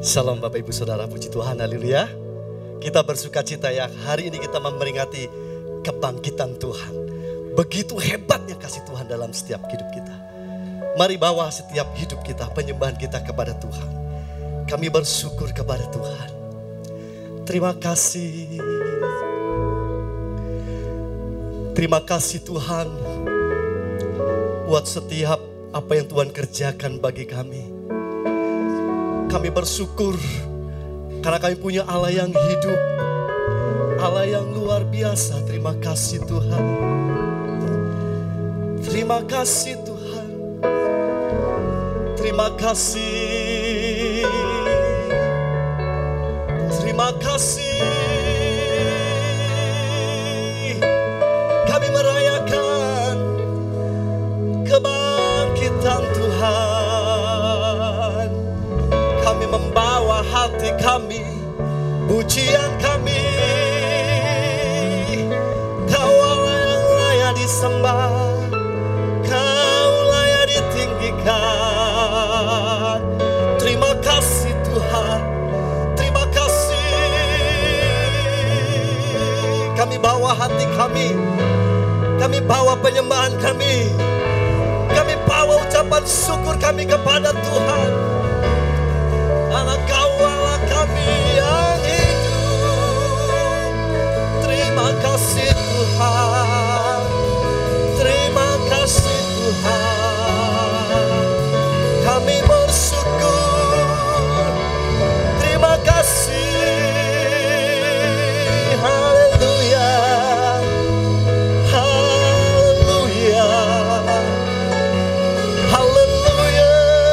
Shalom Bapak Ibu Saudara, puji Tuhan, haleluya. Kita bersuka cita ya, hari ini kita memperingati kebangkitan Tuhan. Begitu hebatnya kasih Tuhan dalam setiap hidup kita. Mari bawa setiap hidup kita, penyembahan kita kepada Tuhan. Kami bersyukur kepada Tuhan. Terima kasih. Terima kasih Tuhan buat setiap apa yang Tuhan kerjakan bagi kami. Kami bersyukur karena kami punya Allah yang hidup, Allah yang luar biasa. Terima kasih Tuhan. Terima kasih Tuhan. Terima kasih. Terima kasih. Kami merayakan kebangkitan Tuhan. Kami membawa hati kami, pujian kami. Kau Allah yang layak disembah, Kau layak ditinggikan. Terima kasih Tuhan, terima kasih. Kami bawa hati kami bawa penyembahan kami bawa ucapan syukur kami kepada Tuhan. Allah, Kau Allah kami yang hidup. Terima kasih Tuhan, terima kasih Tuhan. Kami bersyukur, terima kasih. Haleluya, haleluya, haleluya.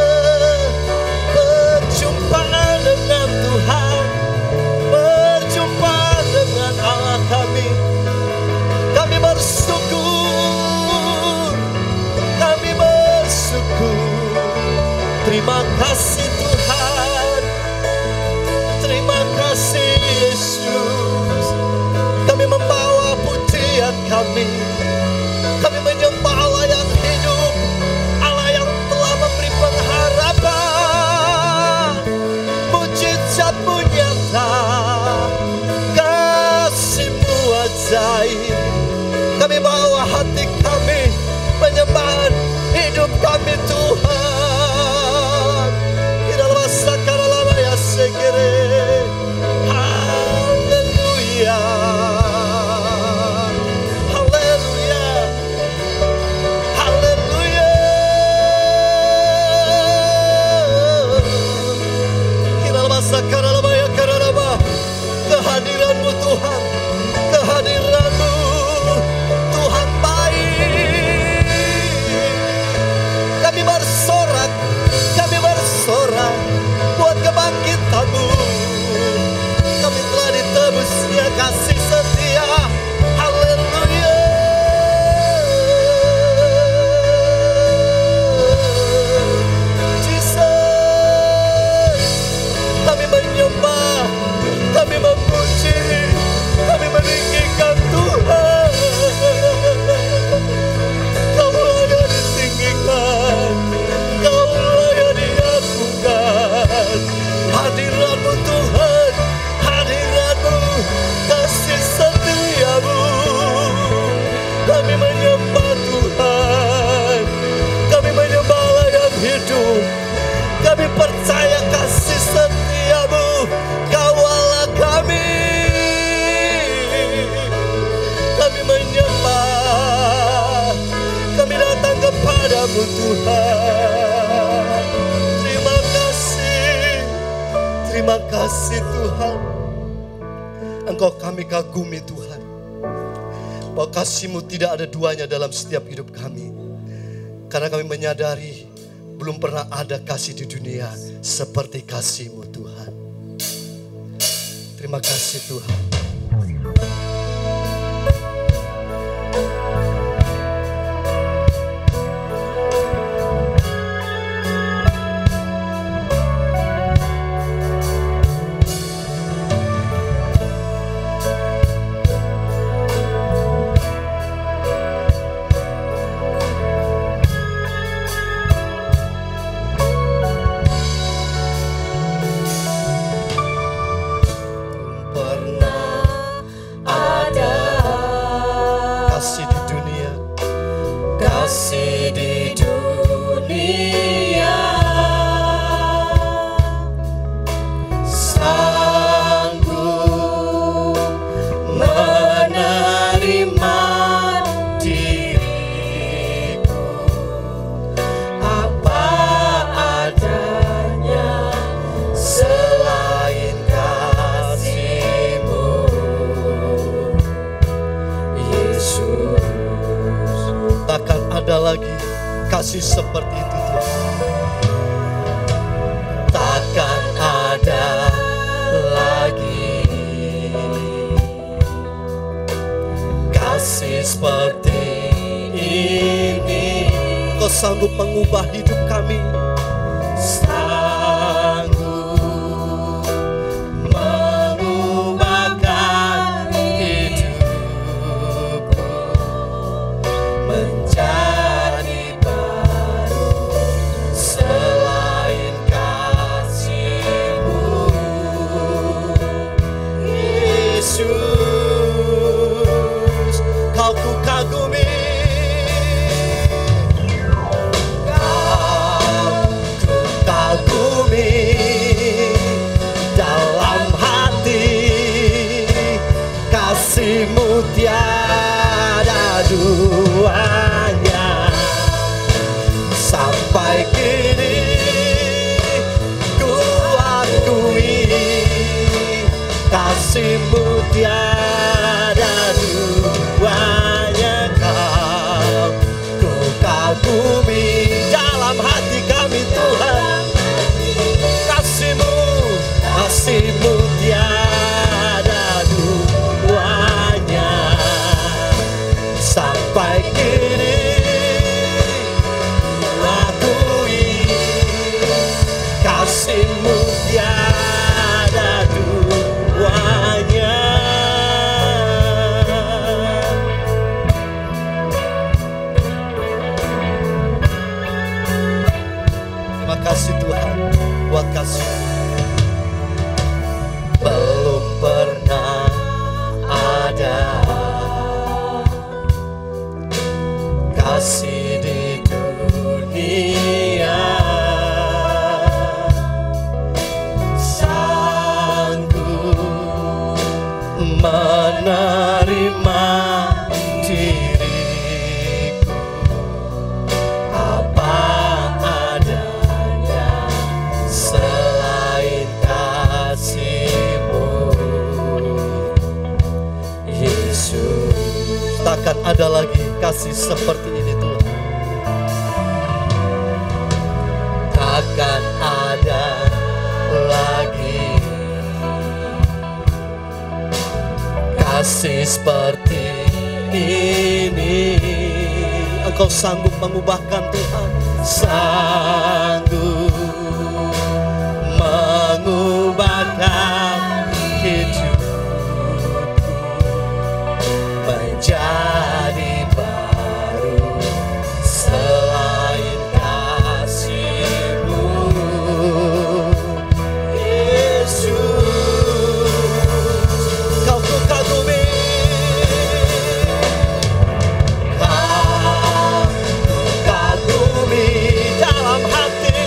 Berjumpa dengan Tuhan, berjumpa dengan Allah kami. Kami bersyukur, kami bersyukur. Terima kasih Tuhan, terima kasih Yesus. Kami membawa pujian kami menyembah Allah yang hidup, Allah yang telah memberi pengharapan. Mujizat-Mu nyata, kasih-Mu ajaib. Kami bawa hati kami, penyembahan hidup kami Tuhan. Iralah sakarala ya segere. Haleluya, haleluya, haleluya. Iralah sakarala ya karala. Kehadiran-Mu Tuhan, kehadiran-Mu Tuhan baik. Kami bersorak buat kebangkitan-Mu. Kami telah ditebusnya kasih setia. Haleluya. Jesus, kami menyembah, kami memuji, kami meninggikan Tuhan. Kau layak ditinggikan, Kau layak diagungkan. Hadirat-Mu Tuhan, hadirat-Mu, kasih setia-Mu. Kami menyembah Tuhan, kami menyembah Allah yang hidup. Kami percaya kasih setia-Mu, Kau Allah kami. Kami menyembah, kami datang kepada-Mu Tuhan. Terima kasih, terima kasih Tuhan. Engkau kami kagumi Tuhan, bahwa kasih-Mu tidak ada duanya dalam setiap hidup kami. Karena kami menyadari belum pernah ada kasih di dunia seperti kasih-Mu Tuhan. Terima kasih Tuhan. ada lagi kasih seperti itu Tuhan. Takkan ada lagi kasih seperti ini. Kau sanggup mengubah hidup kami, sanggup mengubahkan hidupku menjadi baru. Selain kasih-Mu, Yesus, Kau ku kagumi. Dalam hati kasih-Mu tiada duanya. Sampai kini ku akui kasih-Mu tiada duanya. Kau ku kagumi dalam hati kami Tuhan. Kasih-Mu tiada duanya. Sampai kini akui kasih-Mu tiada duanya. Terima kasih Tuhan buat kasih. Belum pernah ada kasih di dunia sanggup menerima diriku apa adanya. Selain kasih-Mu, Yesus, takkan ada lagi kasih seperti ini Tuhan. Takkan ada lagi kasih seperti ini. Engkau sanggup mengubahkan Tuhan, sanggup mengubahkan hidupku menjadi baru. Selain kasih-Mu, Yesus, Kau ku kagumi. Kau ku kagumi dalam hati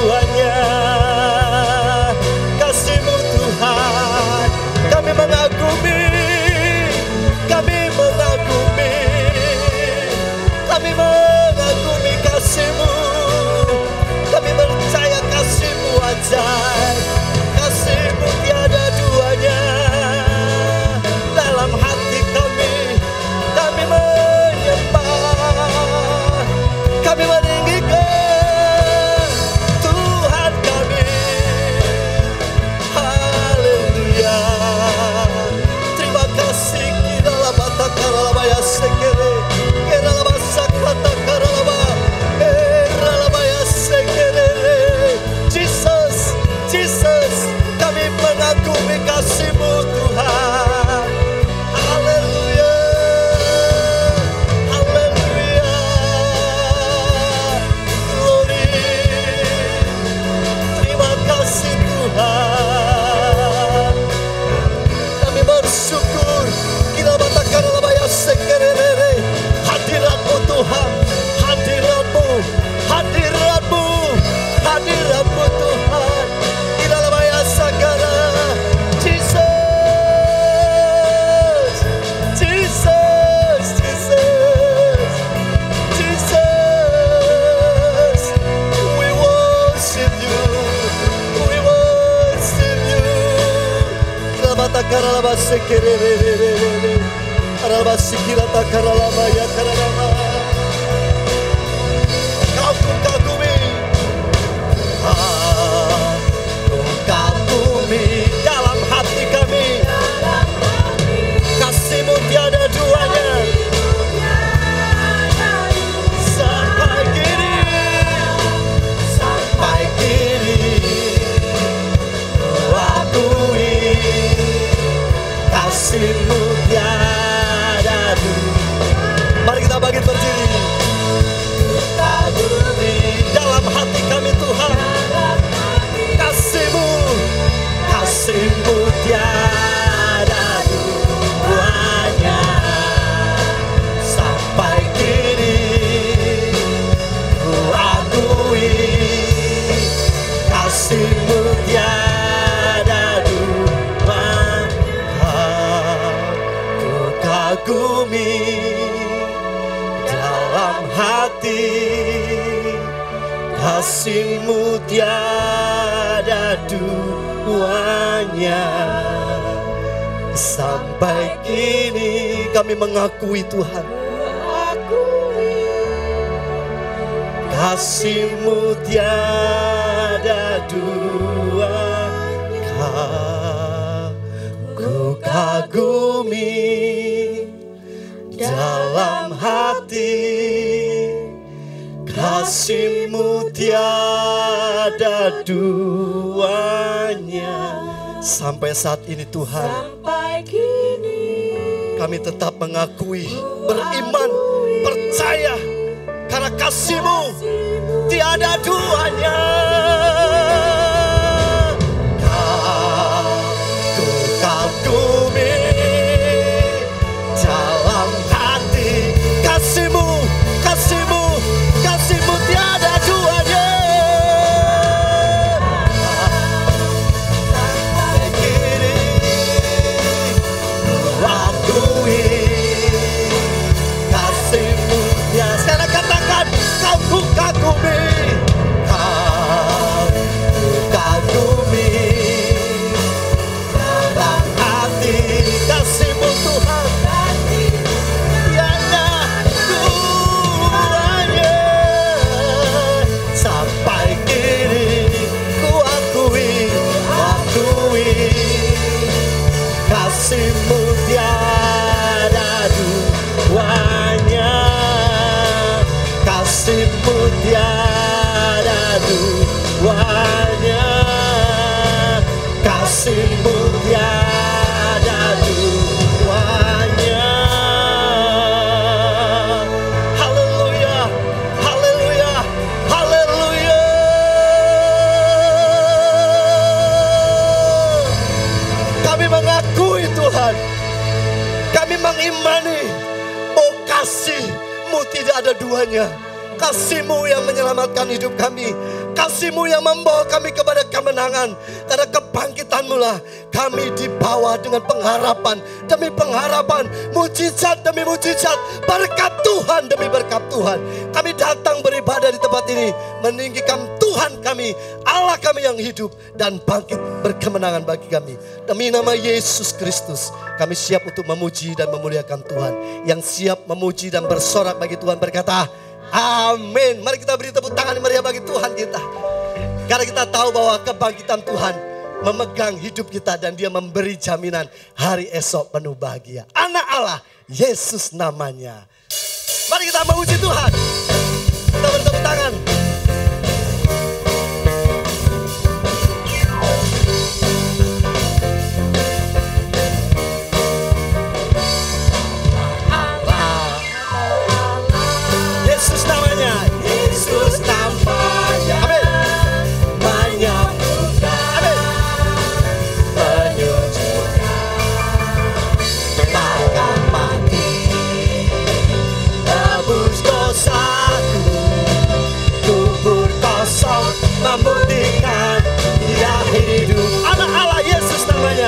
duanya. Kasih-Mu Tuhan, kami mengagumi, kami mengagumi, kami mengagumi kasih-Mu. Kami percaya kasih-Mu ajaib, kasih-Mu tiada duanya. Dalam hati kami menyembah, kami meninggikan Tuhan kami. Haleluya. Terima kasih kirala bata karala baya sekere, kirala basa kata karala ba, kirala baya sekere. Jesus, Jesus, kami mengagumi kasih-Mu Tuhan. Haleluya, haleluya, glory. Terima kasih Tuhan. Kami bersyukur. Kita batakan labaya sekerere. Hadirat-Mu Tuhan, hadirat-Mu, hadirat-Mu, hadirat-Mu Tuhan. Kita labaya sagara. Jesus, Jesus, Jesus, Jesus. We worship You, we worship You. Kita karalaba sekerere, karalaba sikirata karalaba ya karalaba. Kau kagumi, kau kagumi dalam hati kami. Kasih-Mu tiada duanya. Sampai kini, sampai kini, ku akui kasih-Mu tiada duanya. Mari kita bangkit berdiri. Dalam hati kami Tuhan, kasih-Mu, kasih-Mu tiada duanya. Sampai kini ku akui kasih-Mu tiada duanya. Ku kagumi dalam hati, kasih-Mu tiada duanya. Sampai kini kami mengakui Tuhan, kasih-Mu tiada duanya. Ku kagumi dalam hati, kasih-Mu tiada duanya. Sampai saat ini Tuhan, Sampai kini kami tetap mengakui, beriman, percaya karena kasih-Mu tiada duanya. Ku kagumi dalam hati, kasih-Mu, kasih-Mu, kasih-Mu tiada duanya. Sampai kini ku akui kasih-Mu tiada. Sekarang katakan, kau ku kagumi, kau ku kagumi dalam hati, kasih-Mu Tuhan tiada duanya. Sampai kini ku akui, kasih-Mu tiada duanya. Kasih-Mu tiada duanya. Kasih-Mu tiada duanya. Haleluya, haleluya, haleluya. Kami mengakui Tuhan, kami mengimani, oh kasih-Mu tidak ada duanya. Kasih-Mu yang menyelamatkan hidup kami. Kasih-Mu yang membawa kami kepada kemenangan. Karena kebangkitan-Mu lah kami dibawa dengan pengharapan demi pengharapan, mujizat demi mujizat, berkat Tuhan demi berkat Tuhan. Kami datang beribadah di tempat ini, meninggikan Tuhan kami, Allah kami yang hidup dan bangkit berkemenangan bagi kami. Demi nama Yesus Kristus, kami siap untuk memuji dan memuliakan Tuhan. Yang siap memuji dan bersorak bagi Tuhan berkata, amin. Mari kita beri tepuk tangan meriah bagi Tuhan kita. Karena kita tahu bahwa kebangkitan Tuhan memegang hidup kita dan Dia memberi jaminan hari esok penuh bahagia. Anak Allah, Yesus namanya. Mari kita memuji Tuhan. Kita bertepuk tangan. Yesus namanya. Yesus namanya. Amin. Membuktikan Dia hidup. Anak Allah, Yesus namanya.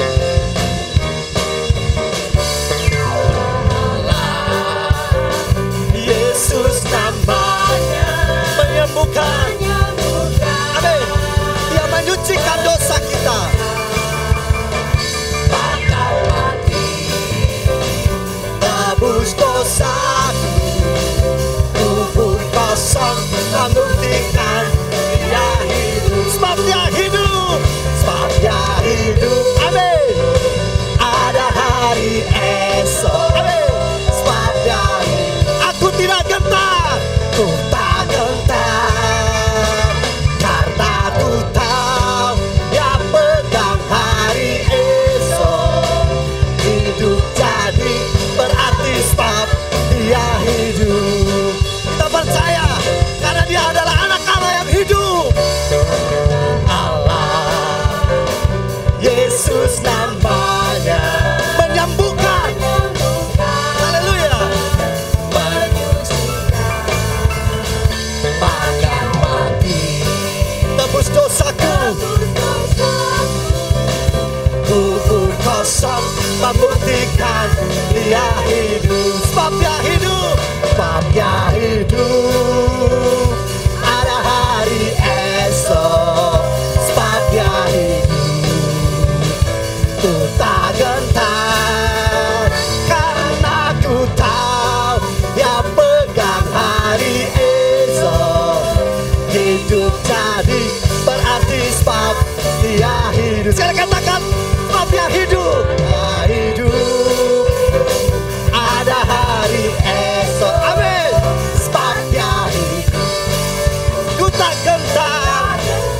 Yesus namanya, menyembuhkan. Amin. Dia menyucikan dosa kita. Bahkan mati tebus dosaku, kubur kosong membuktikan Dia hidup. Sebab Dia hidup. Sebab Dia hidup. Amin. Ada hari esok. Amin. Sebab Dia hidup. Aku tidak gentar. Ku tak gentar. Karena ku tahu Dia pegang hari esok. Hidup jadi berarti sebab Dia hidup. Kita percaya karena Dia adalah anak Allah yang hidup. Allah, Yesus namanya, menyembuhkan. Haleluya. Bahkan mati tebus dosaku, kubur kosong membuktikan Dia hidup. Sebab Dia hidup. Sebab Dia hidup. Ada hari esok. Sebab Dia hidup. Ku tak gentar. Karena ku tahu Dia pegang hari esok. Hidup jadi berarti sebab Dia hidup. Sekarang katakan, sebab Dia hidup. Dia hidup. Ada hari esok. Amin. Sebab Dia hidup. Ku tak gentar.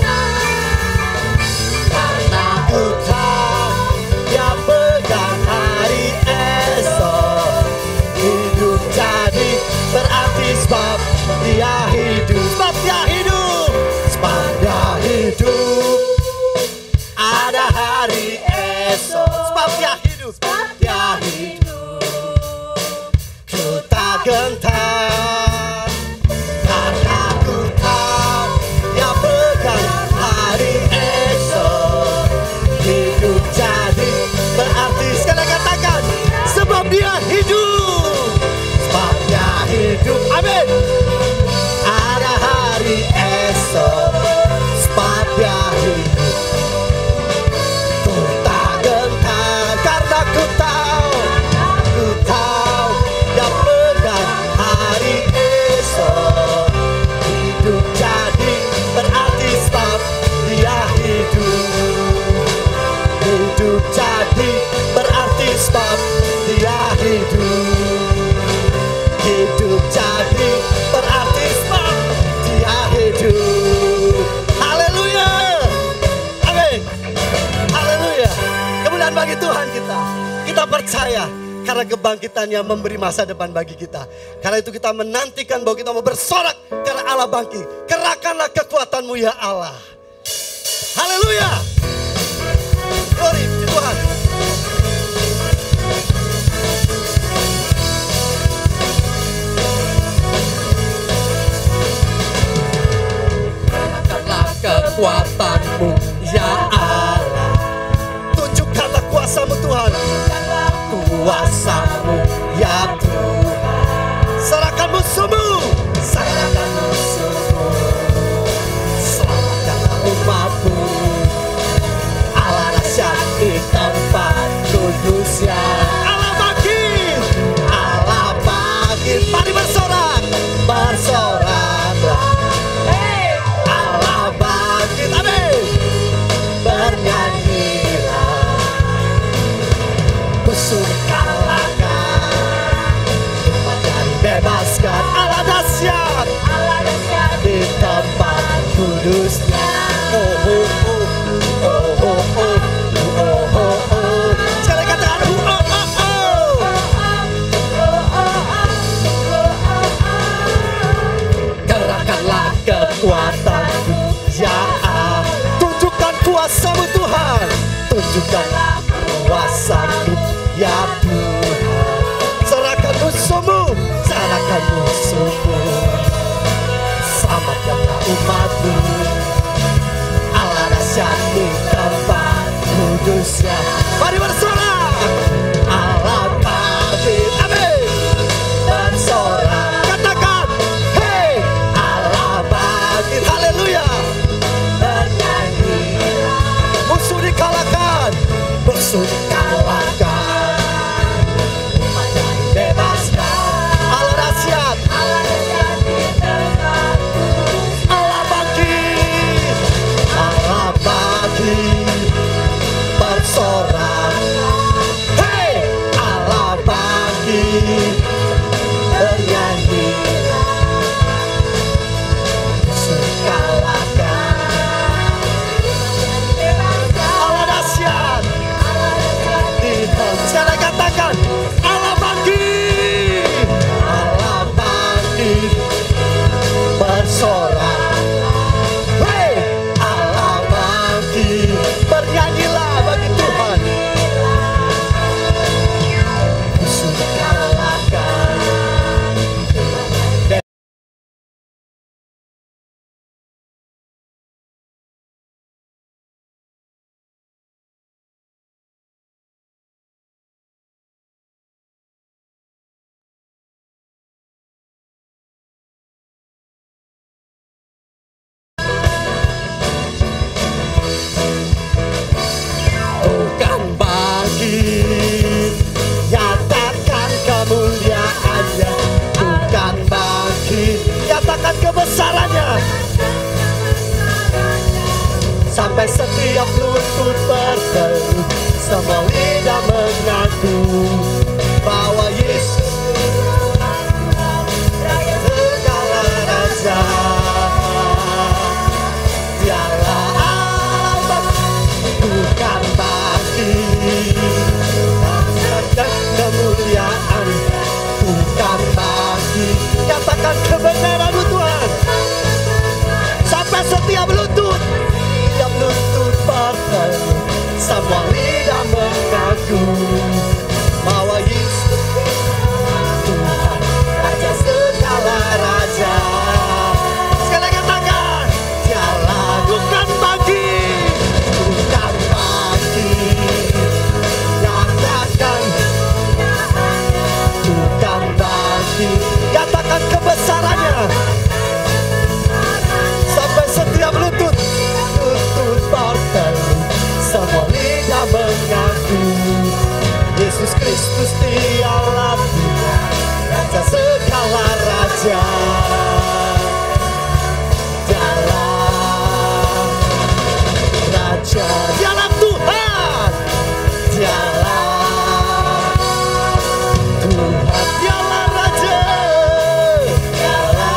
Karena ku tahu Dia pegang hari esok. Hidup jadi berarti sebab Dia hidup. Sebab Dia hidup. Sebab Dia hidup. Ada hari esok. Sebab Dia hidup. Sebab Dia hidup. Ku tak gentar. Karena ku tahu Dia pegang hari esok. Hidup jadi berarti. Sekali katakan, sebab Dia hidup. Sebab Dia hidup. Amin. Ada hari esok. Sebab Dia hidup. Ku tak gentar. Karena ku tahu Dia pegang hari esok. Hidup jadi berarti sebab Dia hidup. Hidup jadi berarti sebab Dia hidup. Hidup jadi berarti sebab Dia hidup. Haleluya. Amin. Haleluya. Kemuliaan bagi Tuhan kita. Kita percaya karena kebangkitannya memberi masa depan bagi kita. Karena itu kita menantikan bahwa kita mau bersorak karena Allah bangkit. Kerahkanlah kekuatan-Mu ya Allah. Haleluya. Glory Tuhan. kekuatan-Mu ya Allah. Tunjukkanlah kuasa-Mu Tuhan, kuasa-Mu ya Tuhan. Serahkan musuh-Mu, serahkan musuh-Mu, selamatkanlah umat-Mu. Allah dahsyat di tempat kudusnya. Allah bangkit, Allah bangkit. Mari bersorak, bersoraklah. Allah bangkit, amin. Bernyanyilah, musuh kalahkan, umat dibebaskan. Allah dahsyat di tempat kudusnya. Oh, oh, oh. Oh, oh, oh, oh, oh, oh. Sekali katakan oh, oh, oh, oh. Gerakkanlah kekuatan-Mu ya Allah. Tunjukkan kuasa-Mu Tuhan, tunjukkanlah kuasa-Mu ya Tuhan. Serahkan musuh-Mu, serahkan musuh-Mu, selamatkanlah umat-Mu. Allah dahsyat di tempat kudusnya. Mari bersorak, Allah bangkit, amin. Bersorak, katakan, hey, Allah bangkit, haleluya. Bernyanyilah, musuh dikalahkan, musuh dikalahkan, umat dibebaskan. Allah dahsyat, di tempat kudusnya. Allah bangkit, Allah bangkit, bersorak, hey, Allah bangkit, bernyanyilah, musuh kalahkan, Allah dahsyat di tempat. Sekali katakan, Allah bangkit, Allah bangkit, bersorak, hey, Allah bangkit, bernyanyilah bagi Tuhan. Musuh kalahkan. Bukan bangkit, nyatakan kemuliaannya. Bukan bangkit, nyatakan kebesarannya. Sampai setiap lutut berseru, semua lidah mengaku bahwa Yesus segala raja. Dialah Allah, bukan bangkit, nyatakan kemuliaan. Bukan bangkit, nyatakan kebenaran-Mu Tuhan. Sampai setiap lutut berseru, semua lidah mengaku bahwa Yesus Tuhan, Raja segala raja. Sekali katakan, Dialah bukan bangkit, bukan bangkit, nyatakan bukan bangkit, nyatakan kebesarannya. Sampai setiap lutut berseru, semua lidah mengaku Yesus Kristus Dialah Tuhan, Raja segala raja. Dialah Raja, Dialah Tuhan, Dialah Tuhan, Dialah Raja, Dialah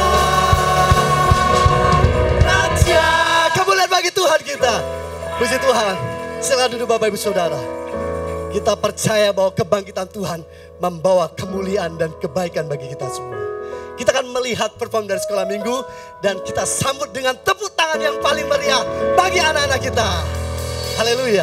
Raja. Kemuliaan bagi Tuhan kita. Puji Tuhan. Silakan duduk Bapak Ibu Saudara. Kita percaya bahwa kebangkitan Tuhan membawa kemuliaan dan kebaikan bagi kita semua. Kita akan melihat perform dari sekolah minggu dan kita sambut dengan tepuk tangan yang paling meriah bagi anak-anak kita. Haleluya.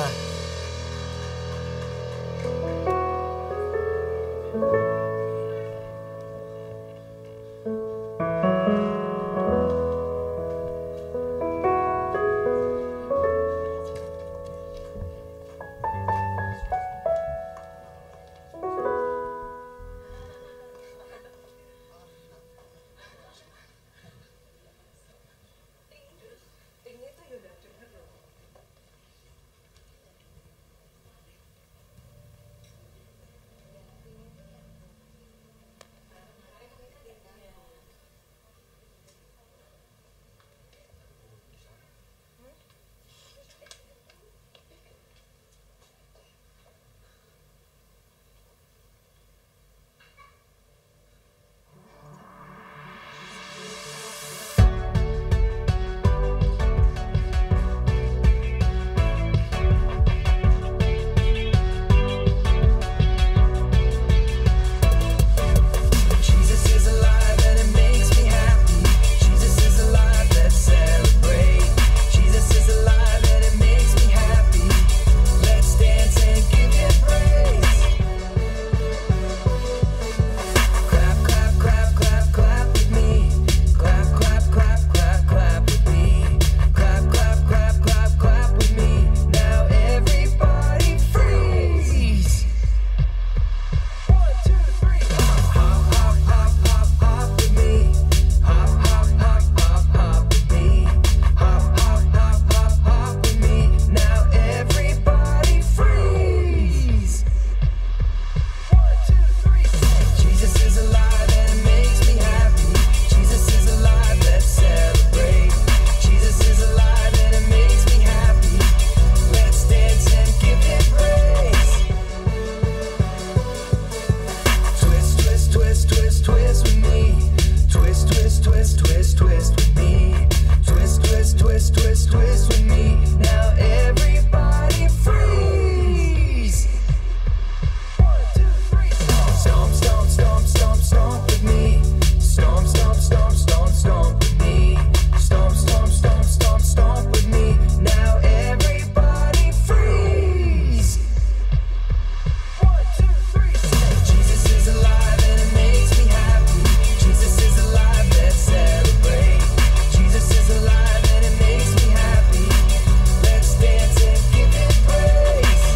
twist with me. Now everybody freeze. 1, 2, 3, stomp, stomp, stomp, stomp, stomp with me. Stomp, stomp, stomp, stomp, stomp with me. Stomp, stomp, stomp, stomp, stomp with me. Now everybody freeze. 1, 2, 3, Jesus is alive and it makes me happy. Jesus is alive, let's celebrate. Jesus is alive and it makes me happy. Let's dance and give Him praise.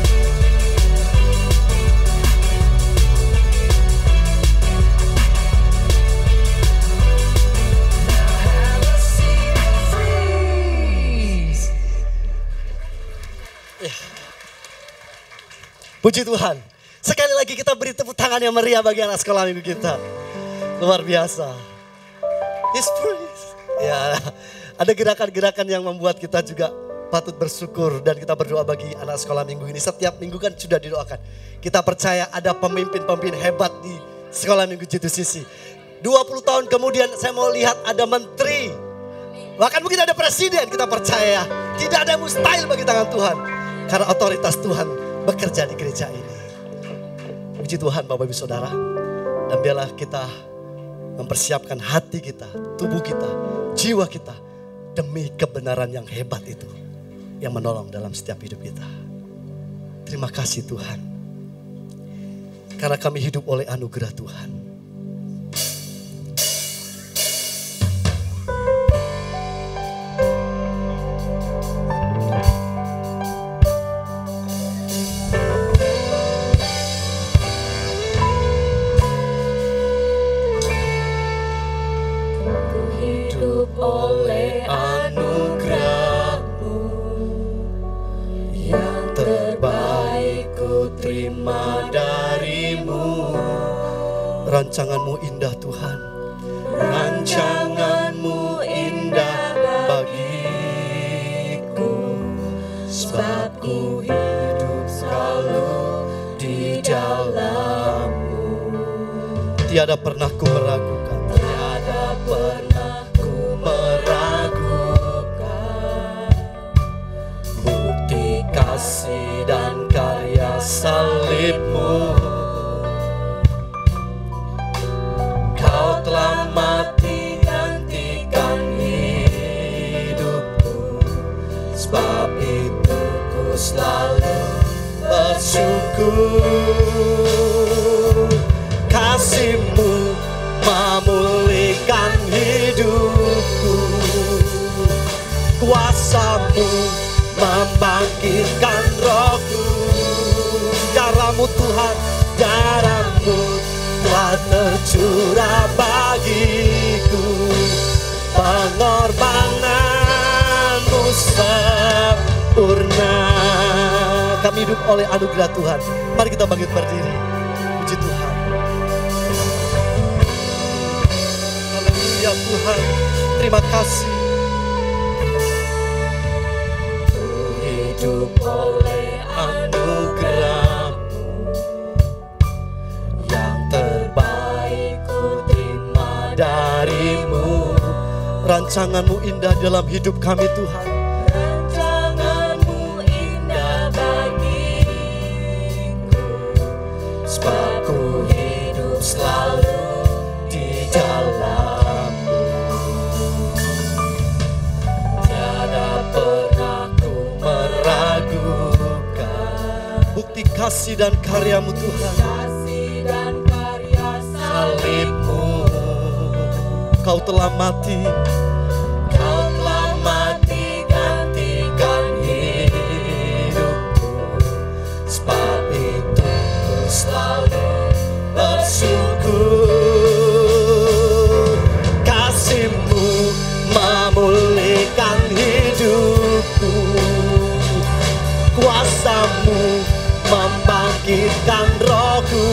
Now have a seat and freeze. Puji Tuhan. Sekali lagi kita beri tepuk tangan yang meriah bagi anak sekolah minggu kita. Luar biasa. His praise. Ya, ada gerakan-gerakan yang membuat kita juga patut bersyukur dan kita berdoa bagi anak sekolah minggu ini. Setiap minggu kan sudah didoakan. Kita percaya ada pemimpin-pemimpin hebat di sekolah minggu G2CC. 20 tahun kemudian saya mau lihat ada menteri. Bahkan mungkin ada presiden, kita percaya. Tidak ada yang mustahil bagi tangan Tuhan. Karena otoritas Tuhan bekerja di gereja ini. Puji Tuhan Bapak Ibu Saudara. Dan biarlah kita mempersiapkan hati kita, tubuh kita, jiwa kita. Demi kebenaran yang hebat itu. Yang menolong dalam setiap hidup kita. Terima kasih Tuhan. Karena kami hidup oleh anugerah Tuhan. Hidup oleh anugerah-Mu, yang terbaik ku terima dari-Mu. Rancangan-Mu indah Tuhan. Rancangan-Mu indah bagiku. Sebab ku hidup selalu di dalam-Mu. Tiada pernah ku meragukan. Tiada pernah ku meragukan. Bukti kasih dan karya salib-Mu. Kau telah mati gantikan hidupku. Sebab itu ku selalu bersyukur. Kasih-Mu memulihkan hidupku. Kuasa-Mu membangkitkan rohku. Darah-Mu Tuhan, darah-Mu telah tercurah bagiku. Pengorbanan-Mu sempurna. Kami hidup oleh anugerah Tuhan. Mari kita bangkit berdiri. Puji Tuhan. Haleluya Tuhan. Terima kasih. Ku hidup oleh anugerah-Mu. Yang terbaik ku terima dari-Mu. Rancangan-Mu indah dalam hidup kami Tuhan. Rancangan-Mu indah bagiku. Sebab ku hidup selalu di dalam-Mu. Tiada pernah ku meragukan. Bukti kasih dan karya-Mu Tuhan. Kasih dan karya Salib-Mu. Kau telah mati. Kau telah mati gantikan hidupku. Sebab itu ku selalu bersyukur. Kasih-Mu memulihkan hidupku. Kuasa-Mu membangkitkan rohku.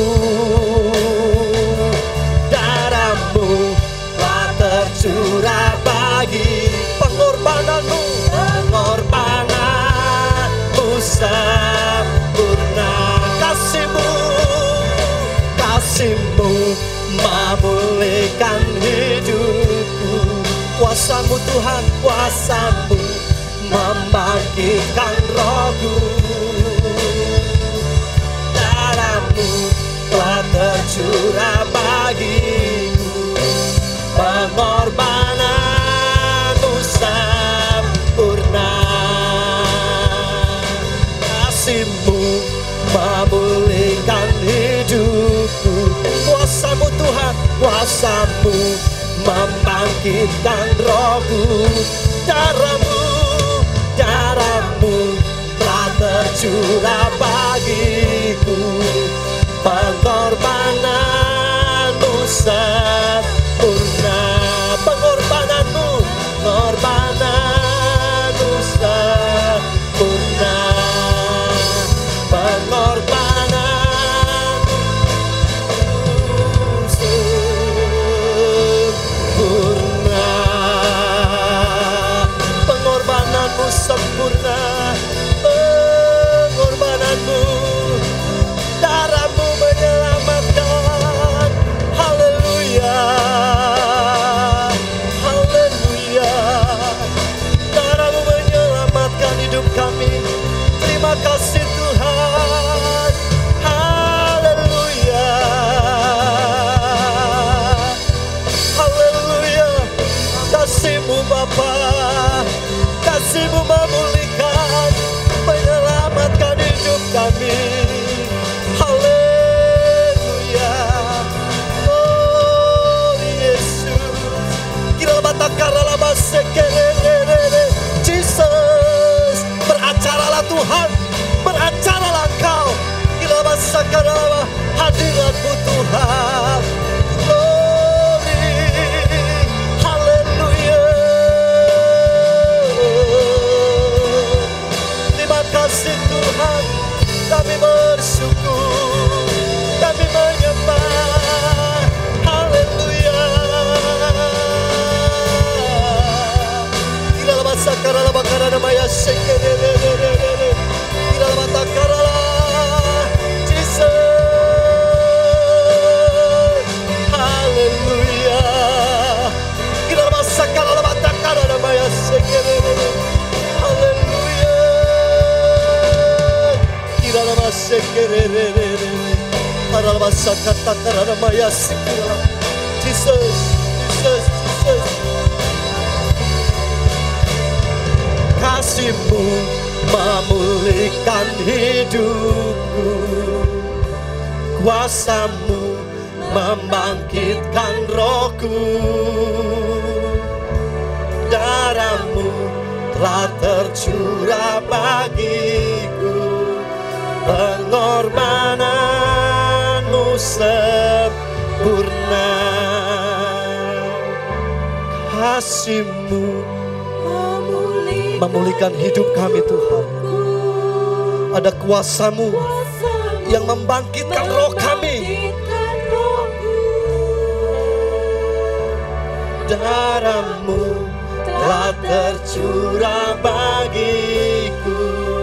Darah-Mu telah tercurah bagi. Pengorbanan-Mu, pengorbanan-Mu sempurna. Kasih-Mu, kasih-Mu memulihkan hidupku. Kuasa-Mu Tuhan, kuasa-Mu membangkitkan rohku. Darahmu telah tercurah bagiku, pengorbananmu sempurna. Kasih-Mu memulihkan hidupku. Kuasa-Mu Tuhan, kuasa-Mu membangkitkan rohku. Darahmu telah tercurah bagiku, pengorbananmu sempurna. Pengorbananmu sempurna. Pengorbananmu sempurna. Pengorbananmu sempurna. Pengorbananmu, darahmu menyelamatkan. Haleluya, haleluya. Darahmu menyelamatkan hidup kami. Terima kasih Tuhan. Haleluya, haleluya. Kasih-Mu Bapa, kasih-Mu memulihkan, menyelamatkan hidup kami. Haleluya. Oh Yesus. Jesus. Beracaralah Tuhan, beracaralah Engkau. Hadirat-Mu Tuhan. Glory. Haleluya. Terima kasih Tuhan, kami bersyukur, kami menyembah. Haleluya. Di dalam sakara la bakara namanya sekere. Di dalam takara la Jesus. Haleluya. Di dalam sakara la bakara namanya sekere. Haleluya. Jesus, Jesus, Jesus. Kasih-Mu memulihkan hidupku, kuasa-Mu membangkitkan rohku. Darah-Mu telah tercurah bagiku, pengorbananmu sempurna. Kasih-Mu memulihkan hidup kami Tuhan. Ada kuasa-Mu yang membangkitkan roh kami. Darah-Mu telah tercurah bagiku,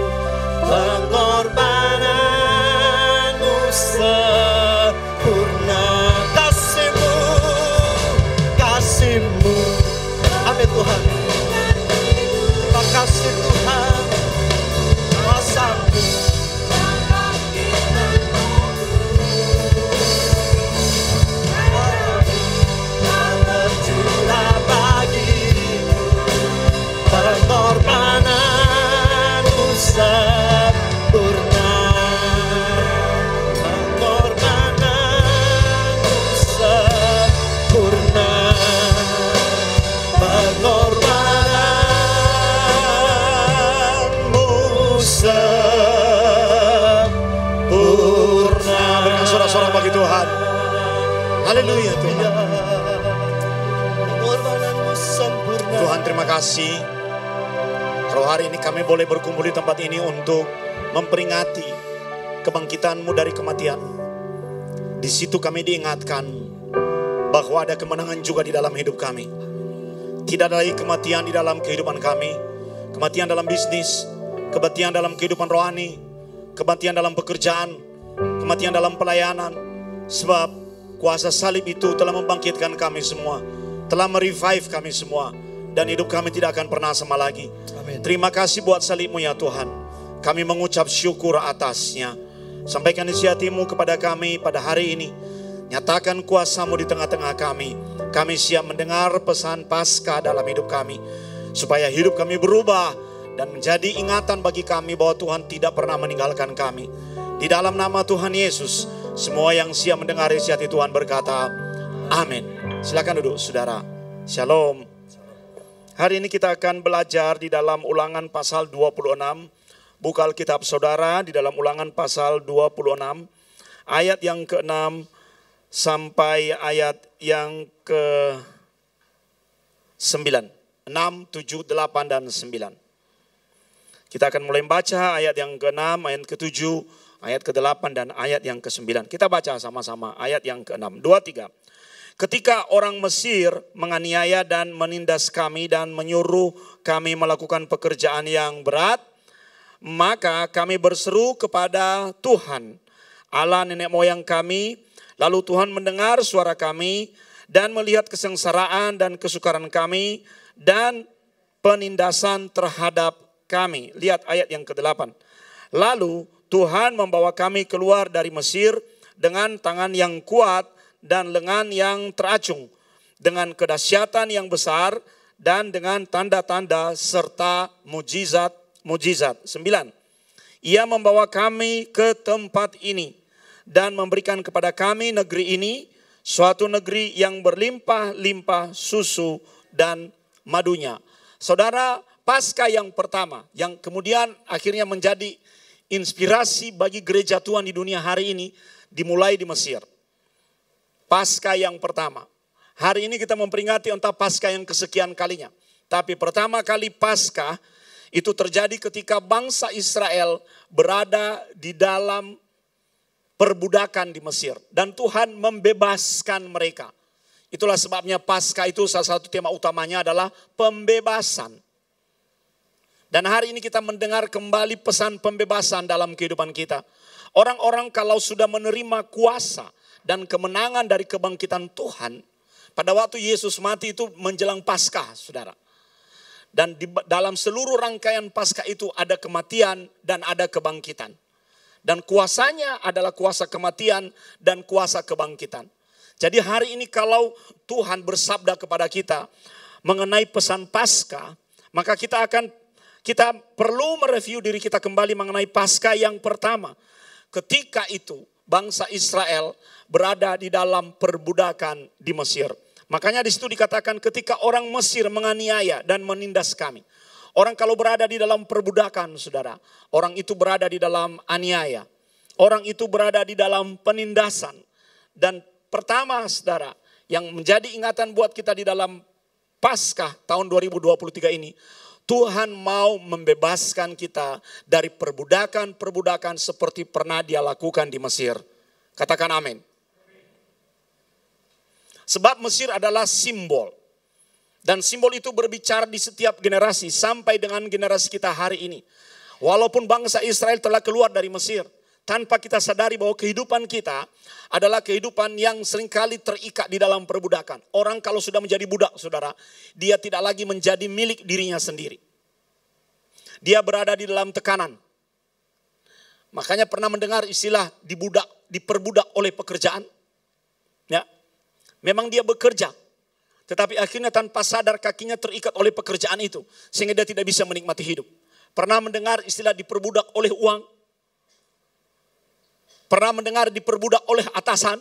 pengorbananmu sempurna. Kasih-Mu, kasih-Mu, amin Tuhan. Terima kasih Tuhan, kuasa-Mu tercurah bagiku, pengorbananmu sempurna. Pengorbananmu sempurna. Pengorbananmu sempurna. Berikan sorak-sorak bagi Tuhan. Haleluya Tuhan. Pengorbananmu sempurna. Tuhan terima kasih. Kalau hari ini kami boleh berkumpul di tempat ini untuk memperingati kebangkitan-Mu dari kematian. Di situ kami diingatkan bahwa ada kemenangan juga di dalam hidup kami. Tidak ada lagi kematian di dalam kehidupan kami. Kematian dalam bisnis, kematian dalam kehidupan rohani, kematian dalam pekerjaan, kematian dalam pelayanan. Sebab kuasa salib itu telah membangkitkan kami semua, telah merevive kami semua. dan hidup kami tidak akan pernah sama lagi. Amin. Terima kasih buat salib-Mu ya Tuhan. Kami mengucap syukur atasnya. Sampaikan isi hati-Mu kepada kami pada hari ini. Nyatakan kuasa-Mu di tengah-tengah kami. Kami siap mendengar pesan Paskah dalam hidup kami. Supaya hidup kami berubah dan menjadi ingatan bagi kami bahwa Tuhan tidak pernah meninggalkan kami. Di dalam nama Tuhan Yesus, semua yang siap mendengar isi hati Tuhan berkata, amin. Silakan duduk saudara. Shalom. Hari ini kita akan belajar di dalam Ulangan pasal 26. Buka Alkitab saudara di dalam Ulangan pasal 26. Ayat yang ke-6 sampai ayat yang ke-9. 6, 7, 8, dan 9. Kita akan mulai membaca ayat yang ke-6, ayat ke-7, ayat ke-8, dan ayat yang ke-9. Kita baca sama-sama ayat yang ke-6. 2, 3. Ketika orang Mesir menganiaya dan menindas kami dan menyuruh kami melakukan pekerjaan yang berat, maka kami berseru kepada Tuhan, Allah nenek moyang kami. Lalu Tuhan mendengar suara kami dan melihat kesengsaraan dan kesukaran kami dan penindasan terhadap kami. Lihat ayat yang ke-8. Lalu Tuhan membawa kami keluar dari Mesir dengan tangan yang kuat dan lengan yang teracung, dengan kedahsyatan yang besar dan dengan tanda-tanda serta mujizat. 9. Ia membawa kami ke tempat ini dan memberikan kepada kami negeri ini, suatu negeri yang berlimpah-limpah susu dan madunya. Saudara, Paskah yang pertama yang kemudian akhirnya menjadi inspirasi bagi gereja Tuhan di dunia hari ini dimulai di Mesir. Paskah yang pertama. Hari ini kita memperingati entah Paskah yang kesekian kalinya. Tapi pertama kali Paskah itu terjadi ketika bangsa Israel berada di dalam perbudakan di Mesir. Dan Tuhan membebaskan mereka. Itulah sebabnya Paskah itu salah satu tema utamanya adalah pembebasan. Dan hari ini kita mendengar kembali pesan pembebasan dalam kehidupan kita. Orang-orang kalau sudah menerima kuasa dan kemenangan dari kebangkitan Tuhan, pada waktu Yesus mati itu menjelang Paskah, saudara. Dan di dalam seluruh rangkaian Paskah itu ada kematian dan ada kebangkitan. Dan kuasanya adalah kuasa kematian dan kuasa kebangkitan. Jadi hari ini kalau Tuhan bersabda kepada kita mengenai pesan Paskah, maka kita perlu mereview diri kita kembali mengenai Paskah yang pertama. Ketika itu bangsa Israel berada di dalam perbudakan di Mesir. Makanya di situ dikatakan ketika orang Mesir menganiaya dan menindas kami. Orang kalau berada di dalam perbudakan, saudara, orang itu berada di dalam aniaya. Orang itu berada di dalam penindasan. Dan pertama, saudara, yang menjadi ingatan buat kita di dalam Paskah tahun 2023 ini, Tuhan mau membebaskan kita dari perbudakan-perbudakan seperti pernah Dia lakukan di Mesir. Katakan amin. Sebab Mesir adalah simbol. Dan simbol itu berbicara di setiap generasi sampai dengan generasi kita hari ini. Walaupun bangsa Israel telah keluar dari Mesir, tanpa kita sadari bahwa kehidupan kita adalah kehidupan yang seringkali terikat di dalam perbudakan. Orang kalau sudah menjadi budak, saudara, dia tidak lagi menjadi milik dirinya sendiri. Dia berada di dalam tekanan. Makanya pernah mendengar istilah diperbudak oleh pekerjaan. Ya, memang dia bekerja, tetapi akhirnya tanpa sadar kakinya terikat oleh pekerjaan itu, sehingga dia tidak bisa menikmati hidup. Pernah mendengar istilah diperbudak oleh uang? Pernah mendengar diperbudak oleh atasan?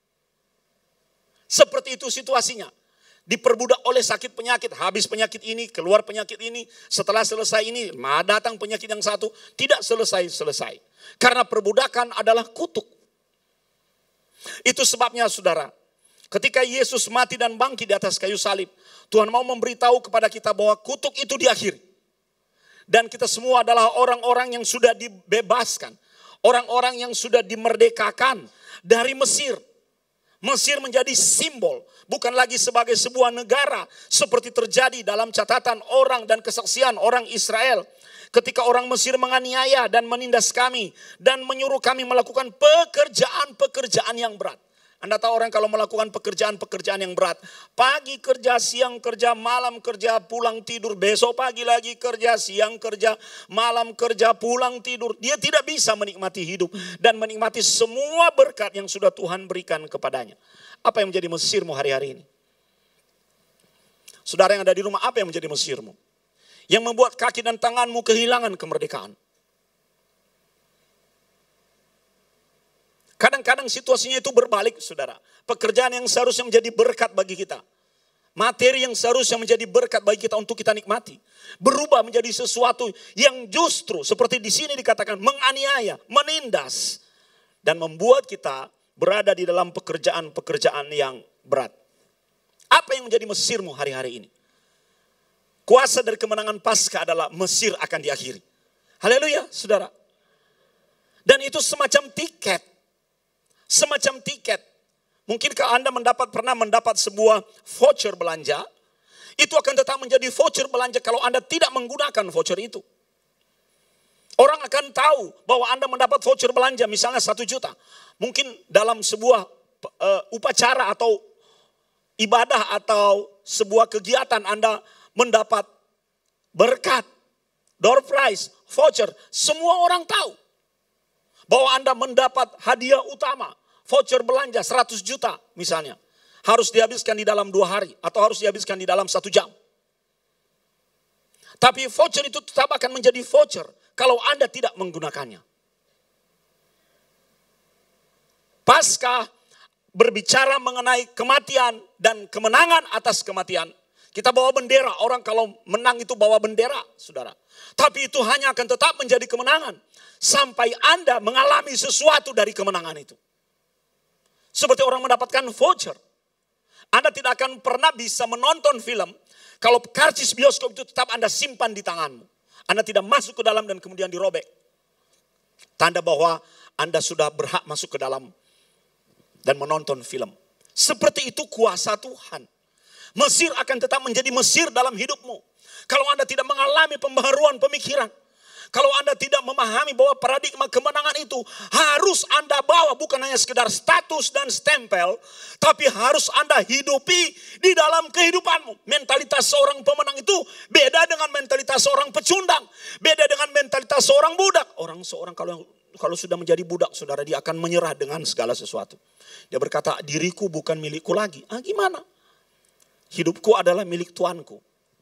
Seperti itu situasinya. Diperbudak oleh sakit penyakit, habis penyakit ini, keluar penyakit ini, setelah selesai ini, datang penyakit yang satu, tidak selesai-selesai. Karena perbudakan adalah kutuk. Itu sebabnya saudara, ketika Yesus mati dan bangkit di atas kayu salib, Tuhan mau memberitahu kepada kita bahwa kutuk itu diakhiri. Dan kita semua adalah orang-orang yang sudah dibebaskan. Orang-orang yang sudah dimerdekakan dari Mesir. Mesir menjadi simbol, bukan lagi sebagai sebuah negara seperti terjadi dalam catatan orang dan kesaksian orang Israel. Ketika orang Mesir menganiaya dan menindas kami dan menyuruh kami melakukan pekerjaan-pekerjaan yang berat. Anda tahu orang kalau melakukan pekerjaan-pekerjaan yang berat. Pagi kerja, siang kerja, malam kerja, pulang tidur. Besok pagi lagi kerja, siang kerja, malam kerja, pulang tidur. Dia tidak bisa menikmati hidup dan menikmati semua berkat yang sudah Tuhan berikan kepadanya. Apa yang menjadi mesirmu hari-hari ini? Saudara yang ada di rumah, apa yang menjadi mesirmu? Yang membuat kaki dan tanganmu kehilangan kemerdekaan. Kadang-kadang situasinya itu berbalik, saudara. Pekerjaan yang seharusnya menjadi berkat bagi kita. Materi yang seharusnya menjadi berkat bagi kita untuk kita nikmati. Berubah menjadi sesuatu yang justru seperti di sini dikatakan menganiaya, menindas. Dan membuat kita berada di dalam pekerjaan-pekerjaan yang berat. Apa yang menjadi mesirmu hari-hari ini? Kuasa dari kemenangan Paskah adalah Mesir akan diakhiri. Haleluya, saudara. Dan itu semacam tiket. Semacam tiket. Mungkinkah Anda pernah mendapat sebuah voucher belanja? Itu akan tetap menjadi voucher belanja kalau Anda tidak menggunakan voucher itu. Orang akan tahu bahwa Anda mendapat voucher belanja misalnya 1 juta. Mungkin dalam sebuah upacara atau ibadah atau sebuah kegiatan Anda mendapat berkat, door prize, voucher. Semua orang tahu bahwa Anda mendapat hadiah utama. Voucher belanja 100 juta misalnya. Harus dihabiskan di dalam 2 hari. Atau harus dihabiskan di dalam 1 jam. Tapi voucher itu tetap akan menjadi voucher kalau Anda tidak menggunakannya. Paskah berbicara mengenai kematian dan kemenangan atas kematian. Kita bawa bendera. Orang kalau menang itu bawa bendera, saudara. Tapi itu hanya akan tetap menjadi kemenangan. Sampai Anda mengalami sesuatu dari kemenangan itu. Seperti orang mendapatkan voucher. Anda tidak akan pernah bisa menonton film kalau karcis bioskop itu tetap Anda simpan di tanganmu. Anda tidak masuk ke dalam dan kemudian dirobek. Tanda bahwa Anda sudah berhak masuk ke dalam dan menonton film. Seperti itu kuasa Tuhan. Mesir akan tetap menjadi Mesir dalam hidupmu. Kalau Anda tidak mengalami pembaharuan pemikiran. Kalau Anda tidak memahami bahwa paradigma kemenangan itu harus Anda bawa bukan hanya sekedar status dan stempel. Tapi harus Anda hidupi di dalam kehidupanmu. Mentalitas seorang pemenang itu beda dengan mentalitas seorang pecundang. Beda dengan mentalitas seorang budak. Seorang kalau sudah menjadi budak, saudara, dia akan menyerah dengan segala sesuatu. Dia berkata, diriku bukan milikku lagi. Gimana? Hidupku adalah milik Tuanku.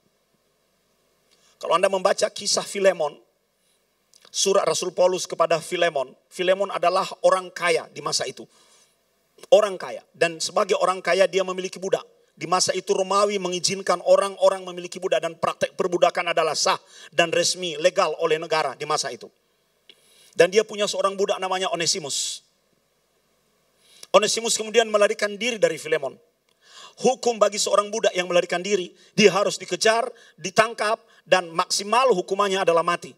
Kalau Anda membaca kisah Filemon, surat Rasul Paulus kepada Filemon. Filemon adalah orang kaya di masa itu. Orang kaya. Dan sebagai orang kaya dia memiliki budak. Di masa itu Romawi mengizinkan orang-orang memiliki budak. Dan praktek perbudakan adalah sah dan resmi, legal oleh negara di masa itu. Dan dia punya seorang budak namanya Onesimus. Onesimus kemudian melarikan diri dari Filemon. Hukum bagi seorang budak yang melarikan diri, dia harus dikejar, ditangkap, dan maksimal hukumannya adalah mati.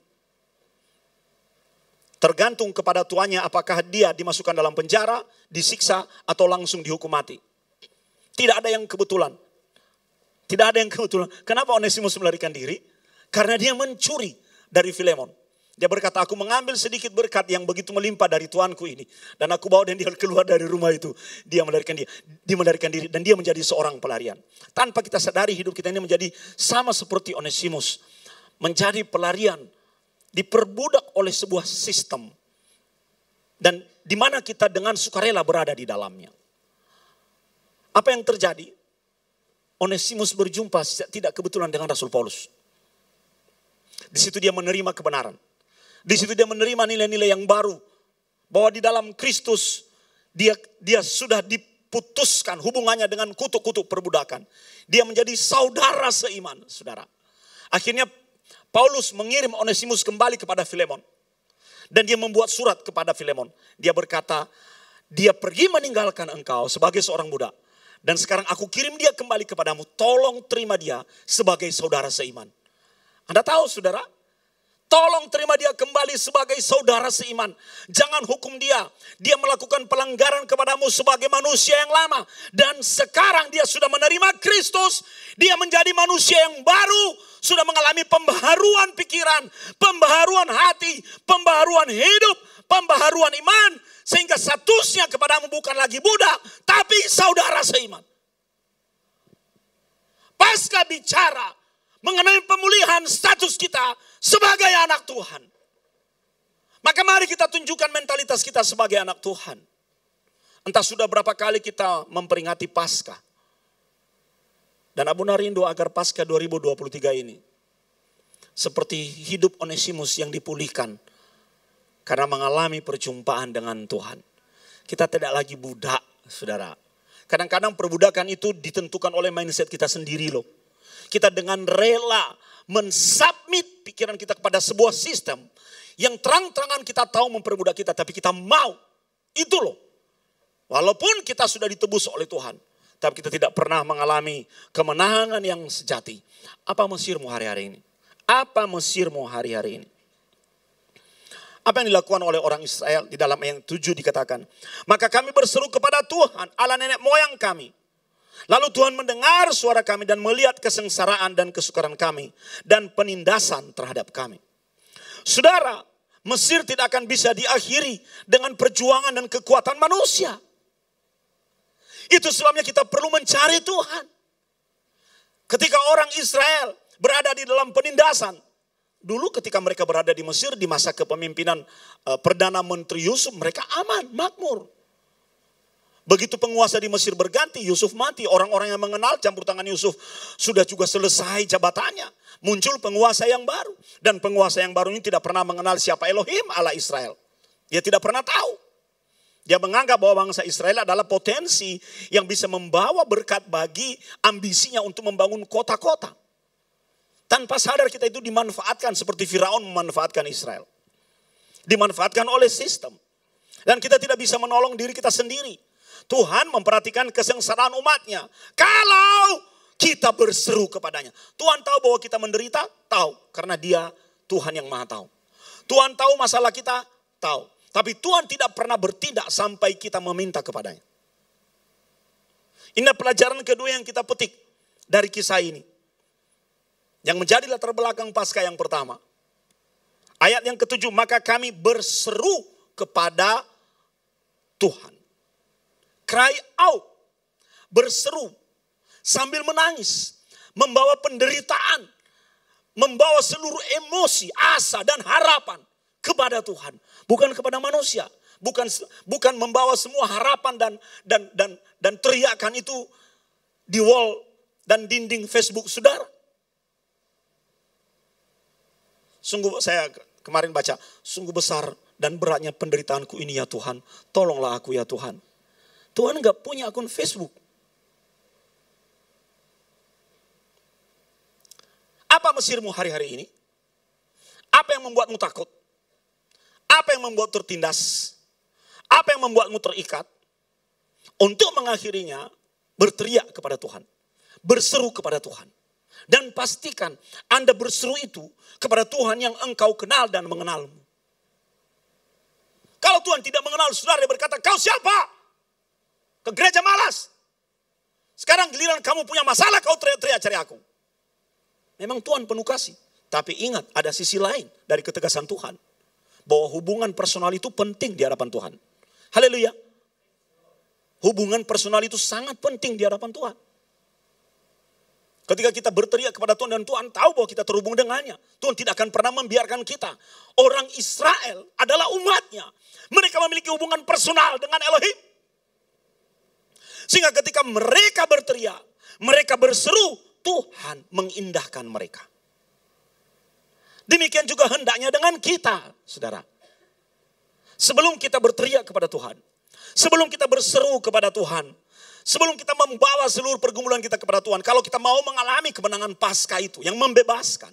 Tergantung kepada tuannya apakah dia dimasukkan dalam penjara, disiksa, atau langsung dihukum mati. Tidak ada yang kebetulan. Tidak ada yang kebetulan. Kenapa Onesimus melarikan diri? Karena dia mencuri dari Filemon. Dia berkata, aku mengambil sedikit berkat yang begitu melimpah dari tuanku ini. Dan aku bawa dan dia keluar dari rumah itu. Dia melarikan diri dan dia menjadi seorang pelarian. Tanpa kita sadari hidup kita ini menjadi sama seperti Onesimus. Menjadi pelarian. Diperbudak oleh sebuah sistem. Dan di mana kita dengan sukarela berada di dalamnya. Apa yang terjadi? Onesimus berjumpa tidak kebetulan dengan Rasul Paulus. Di situ dia menerima kebenaran. Di situ dia menerima nilai-nilai yang baru. Bahwa di dalam Kristus dia sudah diputuskan hubungannya dengan kutuk-kutuk perbudakan. Dia menjadi saudara seiman, saudara. Akhirnya Paulus mengirim Onesimus kembali kepada Filemon. Dan dia membuat surat kepada Filemon. Dia berkata, dia pergi meninggalkan engkau sebagai seorang budak. Dan sekarang aku kirim dia kembali kepadamu. Tolong terima dia sebagai saudara seiman. Anda tahu, saudara? Tolong terima dia kembali sebagai saudara seiman. Jangan hukum dia. Dia melakukan pelanggaran kepadamu sebagai manusia yang lama. Dan sekarang dia sudah menerima Kristus. Dia menjadi manusia yang baru. Sudah mengalami pembaharuan pikiran, pembaharuan hati, pembaharuan hidup. pembaharuan iman, sehingga statusnya kepadamu bukan lagi budak, tapi saudara seiman. Paskah bicara mengenai pemulihan status kita sebagai anak Tuhan. Maka mari kita tunjukkan mentalitas kita sebagai anak Tuhan. Entah sudah berapa kali kita memperingati Paskah. Dan Abu rindu agar Paskah 2023 ini seperti hidup Onesimus yang dipulihkan karena mengalami perjumpaan dengan Tuhan. Kita tidak lagi budak, saudara. Kadang-kadang perbudakan itu ditentukan oleh mindset kita sendiri loh. Kita dengan rela mensubmit pikiran kita kepada sebuah sistem yang terang-terangan kita tahu memperbudak kita, tapi kita mau. Itu loh. Walaupun kita sudah ditebus oleh Tuhan, tapi kita tidak pernah mengalami kemenangan yang sejati. Apa Mesirmu hari-hari ini? Apa Mesirmu hari-hari ini? Apa yang dilakukan oleh orang Israel di dalam ayat 7 dikatakan, maka kami berseru kepada Tuhan, Allah nenek moyang kami. Lalu Tuhan mendengar suara kami dan melihat kesengsaraan dan kesukaran kami dan penindasan terhadap kami. Saudara, Mesir tidak akan bisa diakhiri dengan perjuangan dan kekuatan manusia. Itu sebabnya kita perlu mencari Tuhan. Ketika orang Israel berada di dalam penindasan, dulu ketika mereka berada di Mesir di masa kepemimpinan Perdana Menteri Yusuf, mereka aman, makmur. Begitu penguasa di Mesir berganti, Yusuf mati. Orang-orang yang mengenal campur tangan Yusuf sudah juga selesai jabatannya. Muncul penguasa yang baru. Dan penguasa yang baru ini tidak pernah mengenal siapa Elohim Allah Israel. Dia tidak pernah tahu. Dia menganggap bahwa bangsa Israel adalah potensi yang bisa membawa berkat bagi ambisinya untuk membangun kota-kota. Tanpa sadar kita itu dimanfaatkan seperti Firaun memanfaatkan Israel. Dimanfaatkan oleh sistem. Dan kita tidak bisa menolong diri kita sendiri. Tuhan memperhatikan kesengsaraan umatnya. Kalau kita berseru kepadanya. Tuhan tahu bahwa kita menderita? Tahu. Karena dia Tuhan yang maha tahu. Tuhan tahu masalah kita? Tahu. Tapi Tuhan tidak pernah bertindak sampai kita meminta kepadanya. Ini pelajaran kedua yang kita petik dari kisah ini. Yang menjadi latar belakang Paskah yang pertama. Ayat yang ke-7, maka kami berseru kepada Tuhan. Cry out, berseru, sambil menangis, membawa penderitaan, membawa seluruh emosi, asa dan harapan kepada Tuhan. Bukan kepada manusia. Bukan membawa semua harapan dan teriakan itu di wall dan dinding Facebook saudara. Sungguh saya kemarin baca, sungguh besar dan beratnya penderitaanku ini ya Tuhan. Tolonglah aku ya Tuhan. Tuhan enggak punya akun Facebook. Apa Mesirmu hari-hari ini? Apa yang membuatmu takut? Apa yang membuat tertindas? Apa yang membuatmu terikat? Untuk mengakhirinya, berteriak kepada Tuhan. Berseru kepada Tuhan. Dan pastikan Anda berseru itu kepada Tuhan yang engkau kenal dan mengenalmu. Kalau Tuhan tidak mengenal saudara, dia berkata, kau siapa? Ke gereja malas. Sekarang giliran kamu punya masalah, kau teriak-teriak cari aku. Memang Tuhan penuh kasih. Tapi ingat, ada sisi lain dari ketegasan Tuhan. Bahwa hubungan personal itu penting di hadapan Tuhan. Haleluya. Hubungan personal itu sangat penting di hadapan Tuhan. Ketika kita berteriak kepada Tuhan dan Tuhan tahu bahwa kita terhubung dengannya. Tuhan tidak akan pernah membiarkan kita. Orang Israel adalah umatnya. Mereka memiliki hubungan personal dengan Elohim. Sehingga ketika mereka berteriak, mereka berseru, Tuhan mengindahkan mereka. Demikian juga hendaknya dengan kita, saudara. Sebelum kita berteriak kepada Tuhan, sebelum kita berseru kepada Tuhan, sebelum kita membawa seluruh pergumulan kita kepada Tuhan, kalau kita mau mengalami kemenangan Paskah itu yang membebaskan,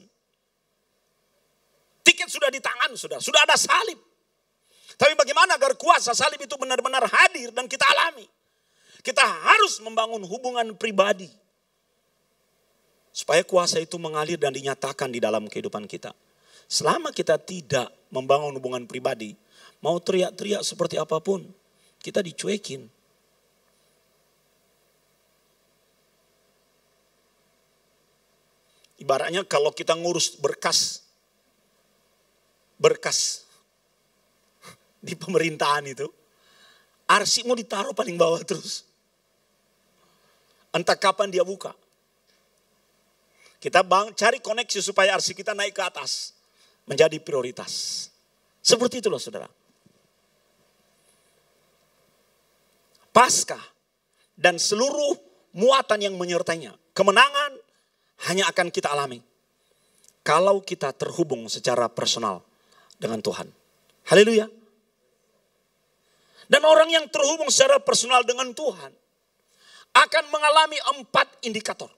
tiket sudah di tangan, sudah ada salib. Tapi bagaimana agar kuasa salib itu benar-benar hadir dan kita alami? Kita harus membangun hubungan pribadi. Supaya kuasa itu mengalir dan dinyatakan di dalam kehidupan kita. Selama kita tidak membangun hubungan pribadi, mau teriak-teriak seperti apapun, kita dicuekin. Ibaratnya kalau kita ngurus berkas di pemerintahan itu, arsipmu ditaruh paling bawah terus. Entah kapan dia buka. Kita cari koneksi supaya arsip kita naik ke atas. Menjadi prioritas. Seperti itu loh saudara. Paskah dan seluruh muatan yang menyertainya. Kemenangan hanya akan kita alami. Kalau kita terhubung secara personal dengan Tuhan. Haleluya. Dan orang yang terhubung secara personal dengan Tuhan akan mengalami 4 indikator.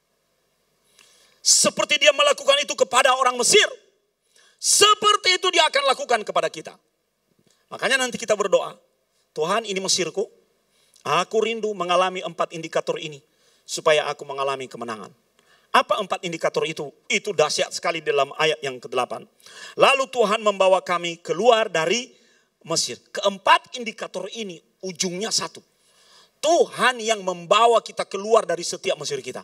Seperti dia melakukan itu kepada orang Mesir, seperti itu dia akan lakukan kepada kita. Makanya nanti kita berdoa, Tuhan ini Mesirku, aku rindu mengalami 4 indikator ini, supaya aku mengalami kemenangan. Apa 4 indikator itu? Itu dahsyat sekali dalam ayat yang ke-8. Lalu Tuhan membawa kami keluar dari Mesir. Keempat indikator ini ujungnya satu. Tuhan yang membawa kita keluar dari setiap Mesir kita.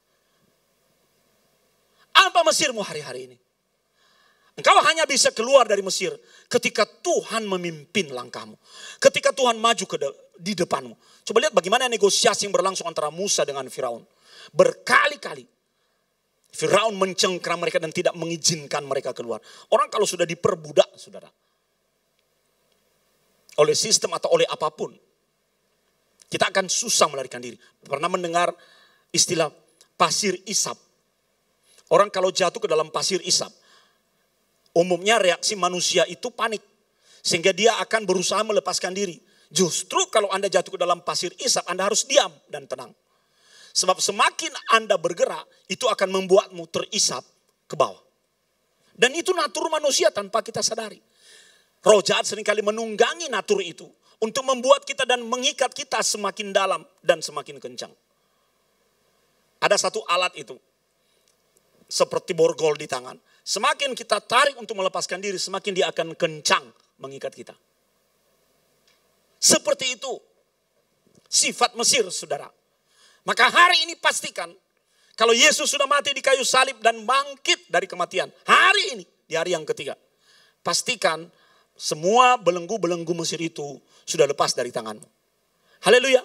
Apa Mesirmu hari-hari ini? Engkau hanya bisa keluar dari Mesir ketika Tuhan memimpin langkahmu. Ketika Tuhan maju di depanmu. Coba lihat bagaimana negosiasi yang berlangsung antara Musa dengan Firaun. Berkali-kali Firaun mencengkram mereka dan tidak mengizinkan mereka keluar. Orang kalau sudah diperbudak, saudara, oleh sistem atau oleh apapun, kita akan susah melarikan diri. Pernah mendengar istilah pasir isap? Orang kalau jatuh ke dalam pasir isap, umumnya reaksi manusia itu panik. Sehingga dia akan berusaha melepaskan diri. Justru kalau Anda jatuh ke dalam pasir isap, Anda harus diam dan tenang. Sebab semakin Anda bergerak, itu akan membuatmu terisap ke bawah. Dan itu natur manusia tanpa kita sadari. Roh jahat seringkali menunggangi natur itu untuk membuat kita dan mengikat kita semakin dalam dan semakin kencang. Ada satu alat itu, seperti borgol di tangan. Semakin kita tarik untuk melepaskan diri, semakin dia akan kencang mengikat kita. Seperti itu sifat Mesir, saudara. Maka hari ini pastikan, kalau Yesus sudah mati di kayu salib dan bangkit dari kematian, hari ini, di hari yang ketiga, pastikan semua belenggu-belenggu Mesir itu sudah lepas dari tanganmu. Haleluya.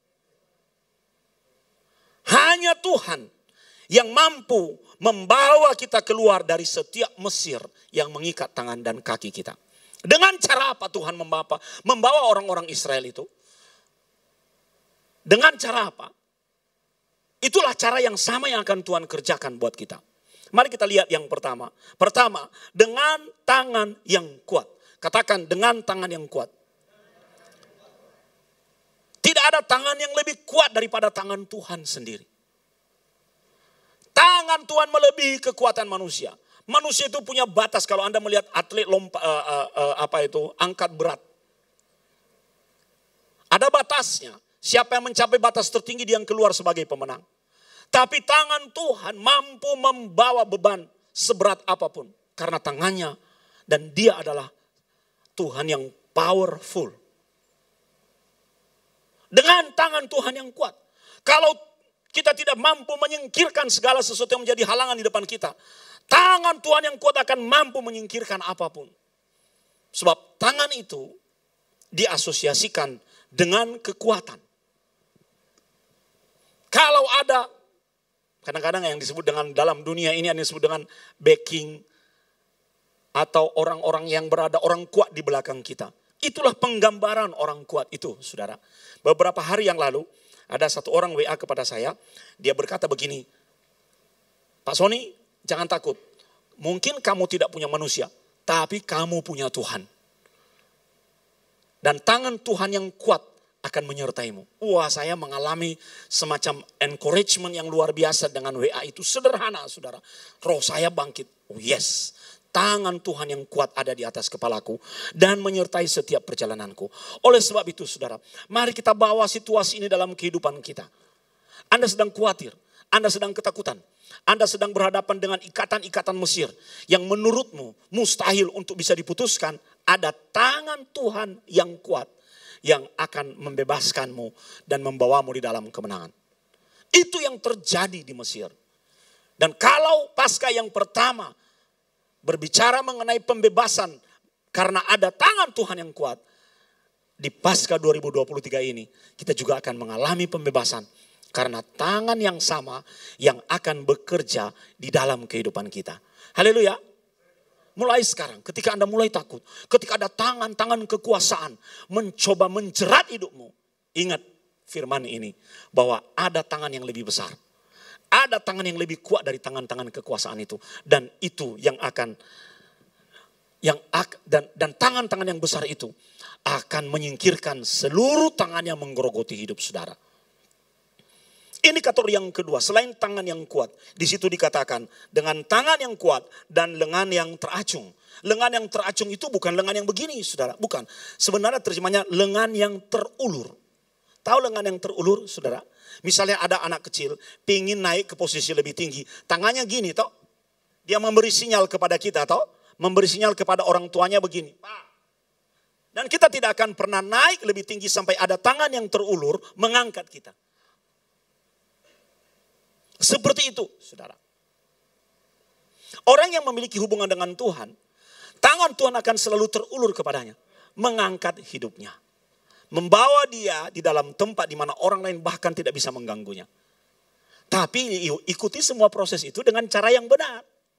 Hanya Tuhan yang mampu membawa kita keluar dari setiap Mesir yang mengikat tangan dan kaki kita. Dengan cara apa Tuhan membawa orang-orang Israel itu? Dengan cara apa? Itulah cara yang sama yang akan Tuhan kerjakan buat kita. Mari kita lihat yang pertama. Pertama, dengan tangan yang kuat. Katakan, dengan tangan yang kuat. Tidak ada tangan yang lebih kuat daripada tangan Tuhan sendiri. Tangan Tuhan melebihi kekuatan manusia. Manusia itu punya batas. Kalau Anda melihat atlet angkat berat. Ada batasnya. Siapa yang mencapai batas tertinggi dia yang keluar sebagai pemenang. Tapi tangan Tuhan mampu membawa beban seberat apapun. Karena tangannya dan dia adalah Tuhan yang powerful. Dengan tangan Tuhan yang kuat. Kalau kita tidak mampu menyingkirkan segala sesuatu yang menjadi halangan di depan kita. Tangan Tuhan yang kuat akan mampu menyingkirkan apapun. Sebab tangan itu diasosiasikan dengan kekuatan. Kalau ada, kadang-kadang yang disebut dengan dalam dunia ini yang disebut dengan backing. Atau orang-orang yang berada, orang kuat di belakang kita. Itulah penggambaran orang kuat itu, saudara. Beberapa hari yang lalu, ada satu orang WA kepada saya. Dia berkata begini, Pak Sony, jangan takut. Mungkin kamu tidak punya manusia, tapi kamu punya Tuhan. Dan tangan Tuhan yang kuat akan menyertaimu. Wah, saya mengalami semacam encouragement yang luar biasa dengan WA itu. Sederhana, saudara. Roh saya bangkit. Oh yes. Tangan Tuhan yang kuat ada di atas kepalaku dan menyertai setiap perjalananku. Oleh sebab itu saudara, mari kita bawa situasi ini dalam kehidupan kita. Anda sedang khawatir, Anda sedang ketakutan, Anda sedang berhadapan dengan ikatan-ikatan Mesir yang menurutmu mustahil untuk bisa diputuskan. Ada tangan Tuhan yang kuat yang akan membebaskanmu dan membawamu di dalam kemenangan. Itu yang terjadi di Mesir. Dan kalau pasca yang pertama berbicara mengenai pembebasan karena ada tangan Tuhan yang kuat, di Paskah 2023 ini kita juga akan mengalami pembebasan. Karena tangan yang sama yang akan bekerja di dalam kehidupan kita. Haleluya. Mulai sekarang ketika Anda mulai takut, ketika ada tangan-tangan kekuasaan mencoba menjerat hidupmu, ingat firman ini bahwa ada tangan yang lebih besar. Ada tangan yang lebih kuat dari tangan-tangan kekuasaan itu, dan itu yang akan dan tangan-tangan yang besar itu akan menyingkirkan seluruh tangan yang menggerogoti hidup saudara. Indikator yang kedua, selain tangan yang kuat, di situ dikatakan dengan tangan yang kuat dan lengan yang teracung. Lengan yang teracung itu bukan lengan yang begini, saudara, bukan. Sebenarnya terjemahnya lengan yang terulur. Tahu lengan yang terulur, saudara? Misalnya ada anak kecil, pingin naik ke posisi lebih tinggi, tangannya gini, toh. Dia memberi sinyal kepada kita, toh. Memberi sinyal kepada orang tuanya begini, Pak. Dan kita tidak akan pernah naik lebih tinggi sampai ada tangan yang terulur mengangkat kita. Seperti itu, saudara. Orang yang memiliki hubungan dengan Tuhan, tangan Tuhan akan selalu terulur kepadanya. Mengangkat hidupnya. Membawa dia di dalam tempat di mana orang lain bahkan tidak bisa mengganggunya. Tapi ikuti semua proses itu dengan cara yang benar.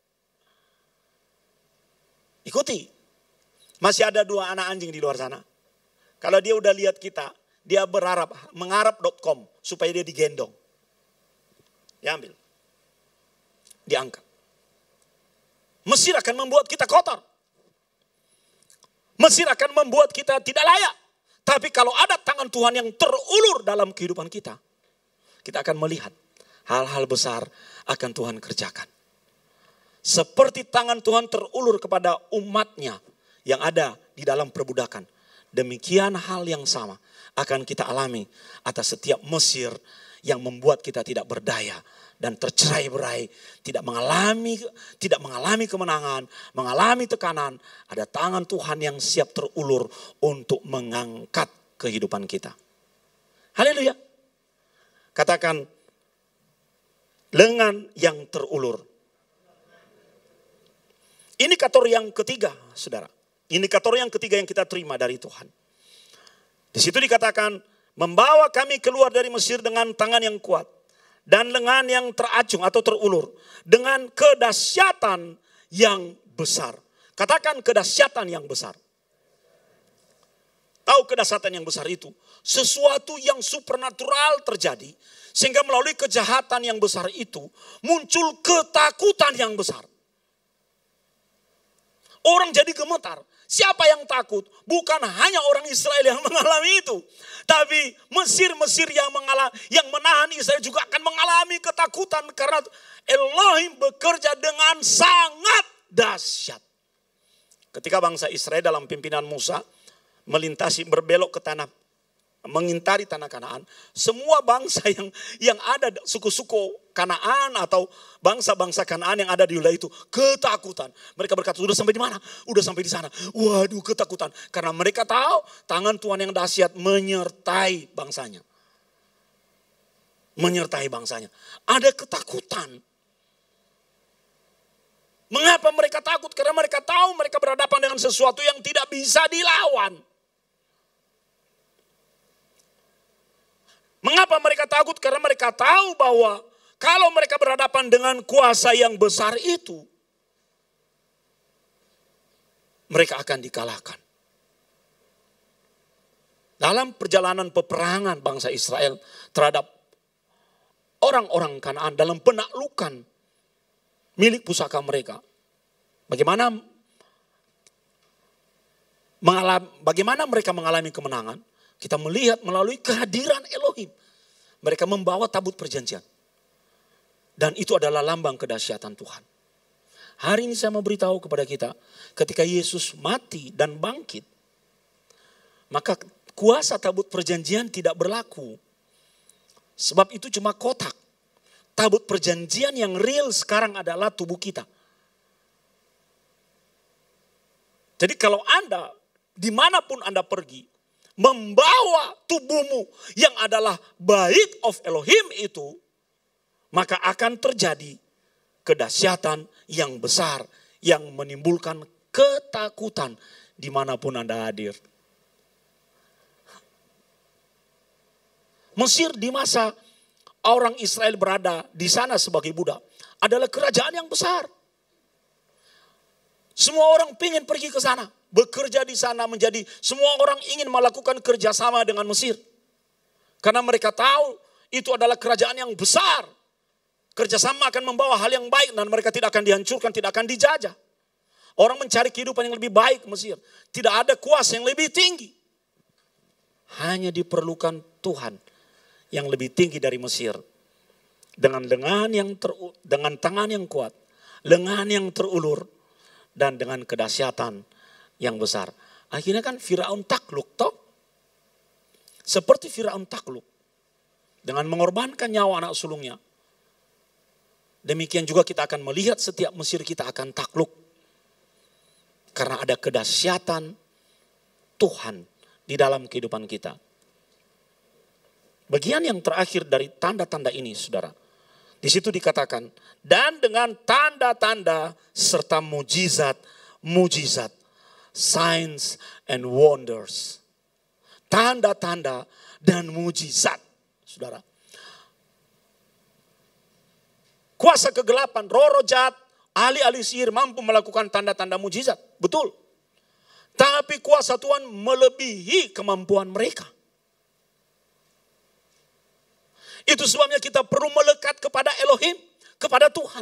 Ikuti. Masih ada 2 anak anjing di luar sana. Kalau dia udah lihat kita, dia berharap, mengharap.com supaya dia digendong. Diambil. Diangkat. Mesir akan membuat kita kotor. Mesir akan membuat kita tidak layak. Tapi kalau ada tangan Tuhan yang terulur dalam kehidupan kita, kita akan melihat hal-hal besar akan Tuhan kerjakan. Seperti tangan Tuhan terulur kepada umatnya yang ada di dalam perbudakan. Demikian hal yang sama akan kita alami atas setiap Mesir yang membuat kita tidak berdaya dan tercerai-berai, tidak mengalami kemenangan, mengalami tekanan. Ada tangan Tuhan yang siap terulur untuk mengangkat kehidupan kita. Haleluya. Katakan lengan yang terulur. Indikator yang ketiga, saudara. Indikator yang ketiga yang kita terima dari Tuhan. Di situ dikatakan, membawa kami keluar dari Mesir dengan tangan yang kuat dan lengan yang teracung atau terulur dengan kedahsyatan yang besar. Katakan kedahsyatan yang besar. Tahu kedahsyatan yang besar itu? Sesuatu yang supernatural terjadi sehingga melalui kejahatan yang besar itu muncul ketakutan yang besar. Orang jadi gemetar. Siapa yang takut? Bukan hanya orang Israel yang mengalami itu. Tapi Mesir yang menahan Israel juga akan mengalami ketakutan. Karena Elohim bekerja dengan sangat dahsyat. Ketika bangsa Israel dalam pimpinan Musa berbelok ke mengintari tanah Kanaan. Semua bangsa yang ada, suku-suku Kanaan atau bangsa-bangsa Kanaan yang ada di wilayah itu ketakutan. Mereka berkata, sudah sampai di mana? Udah sampai di sana. Waduh, ketakutan. Karena mereka tahu tangan Tuhan yang dahsyat menyertai bangsanya. Menyertai bangsanya. Ada ketakutan. Mengapa mereka takut? Karena mereka tahu mereka berhadapan dengan sesuatu yang tidak bisa dilawan. Mengapa mereka takut? Karena mereka tahu bahwa kalau mereka berhadapan dengan kuasa yang besar itu, mereka akan dikalahkan. Dalam perjalanan peperangan bangsa Israel terhadap orang-orang Kanaan dalam penaklukan milik pusaka mereka. Bagaimana mereka mengalami kemenangan? Kita melihat melalui kehadiran Elohim. Mereka membawa tabut perjanjian. Dan itu adalah lambang kedahsyatan Tuhan. Hari ini saya mau beritahu kepada kita. Ketika Yesus mati dan bangkit. Maka kuasa tabut perjanjian tidak berlaku. Sebab itu cuma kotak. Tabut perjanjian yang real sekarang adalah tubuh kita. Jadi kalau Anda, dimanapun Anda pergi, membawa tubuhmu yang adalah bait of Elohim itu, maka akan terjadi kedahsyatan yang besar yang menimbulkan ketakutan dimanapun Anda hadir. Mesir di masa orang Israel berada di sana sebagai budak adalah kerajaan yang besar. Semua orang ingin pergi ke sana, bekerja di sana, semua orang ingin melakukan kerjasama dengan Mesir. Karena mereka tahu itu adalah kerajaan yang besar. Kerjasama akan membawa hal yang baik dan mereka tidak akan dihancurkan, tidak akan dijajah. Orang mencari kehidupan yang lebih baik Mesir. Tidak ada kuasa yang lebih tinggi. Hanya diperlukan Tuhan yang lebih tinggi dari Mesir. Dengan tangan yang kuat, lengan yang terulur, dan dengan kedahsyatan yang besar. Akhirnya kan Firaun takluk toh. Seperti Firaun takluk. Dengan mengorbankan nyawa anak sulungnya. Demikian juga kita akan melihat setiap Mesir kita akan takluk. Karena ada kedahsyatan Tuhan di dalam kehidupan kita. Bagian yang terakhir dari tanda-tanda ini, saudara. Di situ dikatakan, dan dengan tanda-tanda serta mujizat, signs and wonders. Tanda-tanda dan mujizat, saudara. Kuasa kegelapan, roh jahat, ahli-ahli sihir mampu melakukan tanda-tanda mujizat. Betul. Tapi kuasa Tuhan melebihi kemampuan mereka. Itu sebabnya kita perlu melekat kepada Elohim, kepada Tuhan.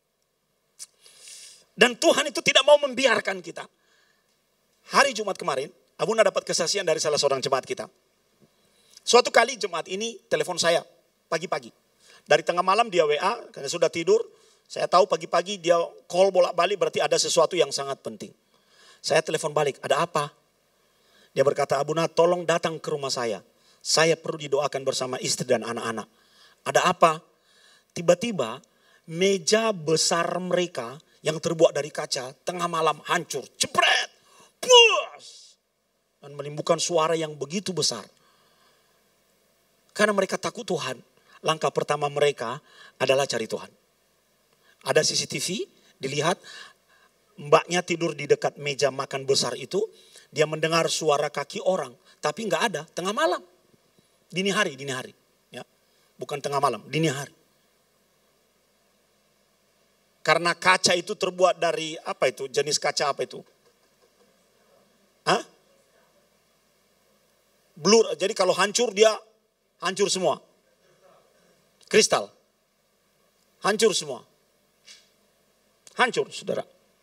Dan Tuhan itu tidak mau membiarkan kita. Hari Jumat kemarin, Abuna dapat kesaksian dari salah seorang jemaat kita. Suatu kali jemaat ini telepon saya pagi-pagi. Dari tengah malam dia WA, karena sudah tidur. Saya tahu pagi-pagi dia call bolak-balik berarti ada sesuatu yang sangat penting. Saya telepon balik, ada apa? Dia berkata, Abuna tolong datang ke rumah saya. Saya perlu didoakan bersama istri dan anak-anak. Ada apa? Tiba-tiba meja besar mereka yang terbuat dari kaca tengah malam hancur. Jebret! Puas! Dan menimbulkan suara yang begitu besar. Karena mereka takut Tuhan. Langkah pertama mereka adalah cari Tuhan. Ada CCTV, dilihat mbaknya tidur di dekat meja makan besar itu. Dia mendengar suara kaki orang, tapi enggak ada, tengah malam. Dini hari. Ya. Bukan tengah malam, dini hari. Karena kaca itu terbuat dari apa itu? Jenis kaca apa itu? Hah? Blur, jadi kalau hancur dia hancur semua. Kristal. Hancur semua. Hancur, saudara.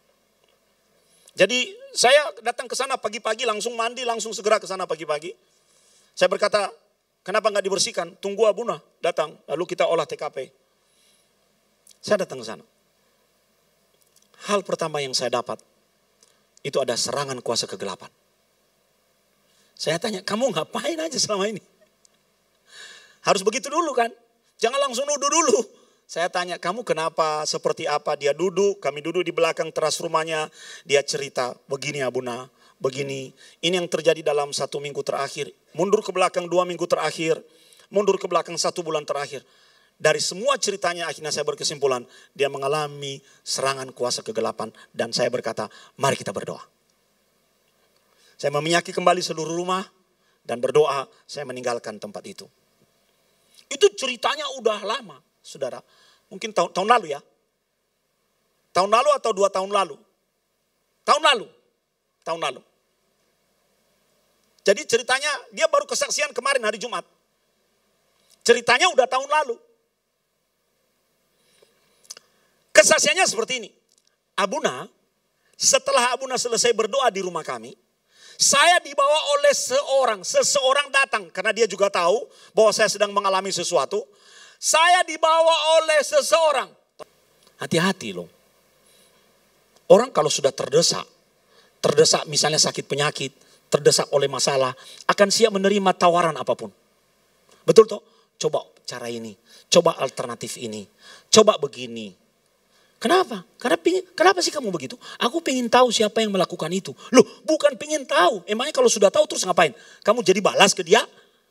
Jadi saya datang ke sana pagi-pagi, langsung mandi, langsung segera ke sana pagi-pagi. Saya berkata, kenapa nggak dibersihkan? Tunggu Abuna datang, lalu kita olah TKP. Saya datang ke sana. Hal pertama yang saya dapat, itu ada serangan kuasa kegelapan. Saya tanya, kamu ngapain aja selama ini? Harus begitu dulu kan? Jangan langsung nuduh dulu. Saya tanya, kamu kenapa, seperti apa? Dia duduk, kami duduk di belakang teras rumahnya. Dia cerita, begini Abuna, begini. Ini yang terjadi dalam 1 minggu terakhir. Mundur ke belakang 2 minggu terakhir. Mundur ke belakang 1 bulan terakhir. Dari semua ceritanya akhirnya saya berkesimpulan. Dia mengalami serangan kuasa kegelapan. Dan saya berkata, mari kita berdoa. Saya meminyaki kembali seluruh rumah. Dan berdoa, saya meninggalkan tempat itu. Itu ceritanya udah lama, saudara. Mungkin tahun lalu ya. Tahun lalu atau 2 tahun lalu. Tahun lalu. Jadi ceritanya dia baru kesaksian kemarin hari Jumat. Ceritanya udah tahun lalu. Kesaksiannya seperti ini. Abuna, setelah Abuna selesai berdoa di rumah kami, saya dibawa oleh seseorang datang. Karena dia juga tahu bahwa saya sedang mengalami sesuatu. Saya dibawa oleh seseorang. Hati-hati loh. Orang kalau sudah terdesak misalnya sakit penyakit, terdesak oleh masalah, akan siap menerima tawaran apapun. Betul toh? Coba cara ini, coba alternatif ini, coba begini. Kenapa? Kenapa sih kamu begitu? Aku pengen tahu siapa yang melakukan itu. Loh, bukan pengen tahu. Emangnya kalau sudah tahu terus ngapain? Kamu jadi balas ke dia?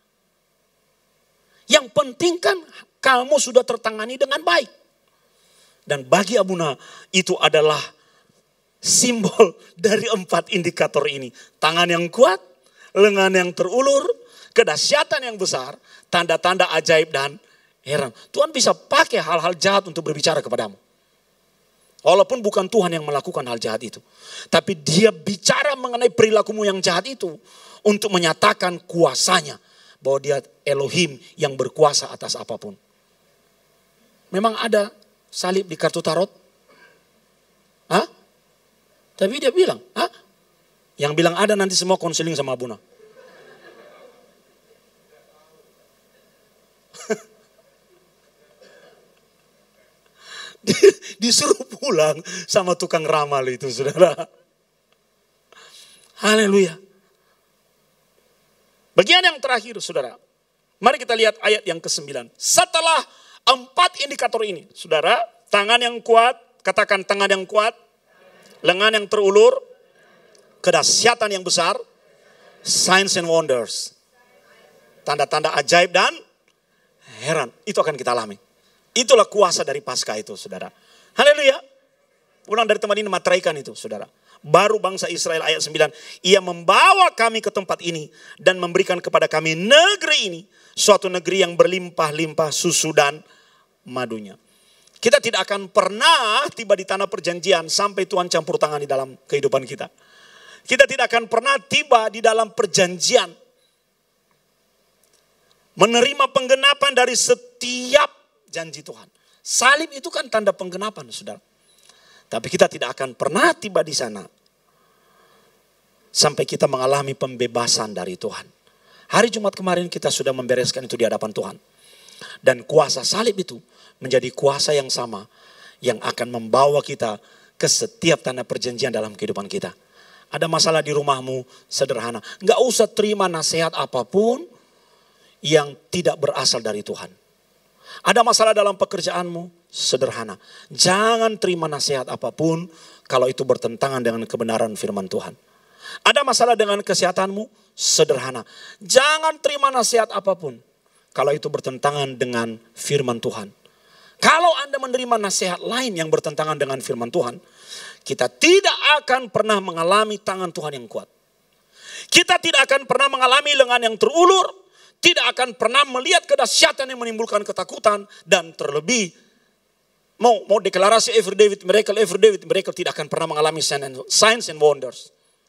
Yang penting kan kamu sudah tertangani dengan baik. Dan bagi Abuna itu adalah simbol dari 4 indikator ini. Tangan yang kuat, lengan yang terulur, kedahsyatan yang besar, tanda-tanda ajaib dan heran. Tuhan bisa pakai hal-hal jahat untuk berbicara kepadamu. Walaupun bukan Tuhan yang melakukan hal jahat itu. Tapi dia bicara mengenai perilakumu yang jahat itu. Untuk menyatakan kuasanya. Bahwa dia Elohim yang berkuasa atas apapun. Memang ada salib di kartu tarot? Hah? Tapi dia bilang, hah? Yang bilang ada nanti semua konseling sama Abuna. Disuruh pulang sama tukang ramal itu, saudara. Haleluya. Bagian yang terakhir, saudara. Mari kita lihat ayat yang ke-9. Setelah 4 indikator ini, saudara, tangan yang kuat, katakan tangan yang kuat, lengan yang terulur, kedahsyatan yang besar, signs and wonders, tanda-tanda ajaib dan heran. Itu akan kita alami. Itulah kuasa dari Paskah itu, saudara. Haleluya. Pulang dari tempat ini materaikan itu, saudara. Baru bangsa Israel ayat 9. Ia membawa kami ke tempat ini dan memberikan kepada kami negeri ini. Suatu negeri yang berlimpah-limpah susu dan madunya. Kita tidak akan pernah tiba di tanah perjanjian sampai Tuhan campur tangan di dalam kehidupan kita. Kita tidak akan pernah tiba di dalam perjanjian. Menerima penggenapan dari setiap janji Tuhan. Salib itu kan tanda penggenapan, saudara. Tapi kita tidak akan pernah tiba di sana sampai kita mengalami pembebasan dari Tuhan. Hari Jumat kemarin kita sudah membereskan itu di hadapan Tuhan. Dan kuasa salib itu menjadi kuasa yang sama yang akan membawa kita ke setiap tanda perjanjian dalam kehidupan kita. Ada masalah di rumahmu, sederhana. Nggak usah terima nasihat apapun yang tidak berasal dari Tuhan. Ada masalah dalam pekerjaanmu, sederhana. Jangan terima nasihat apapun kalau itu bertentangan dengan kebenaran firman Tuhan. Ada masalah dengan kesehatanmu, sederhana. Jangan terima nasihat apapun kalau itu bertentangan dengan firman Tuhan. Kalau Anda menerima nasihat lain yang bertentangan dengan firman Tuhan, kita tidak akan pernah mengalami tangan Tuhan yang kuat. Kita tidak akan pernah mengalami lengan yang terulur. Tidak akan pernah melihat kedahsyatan yang menimbulkan ketakutan. Dan terlebih, mau deklarasi every day with miracle tidak akan pernah mengalami signs and wonders.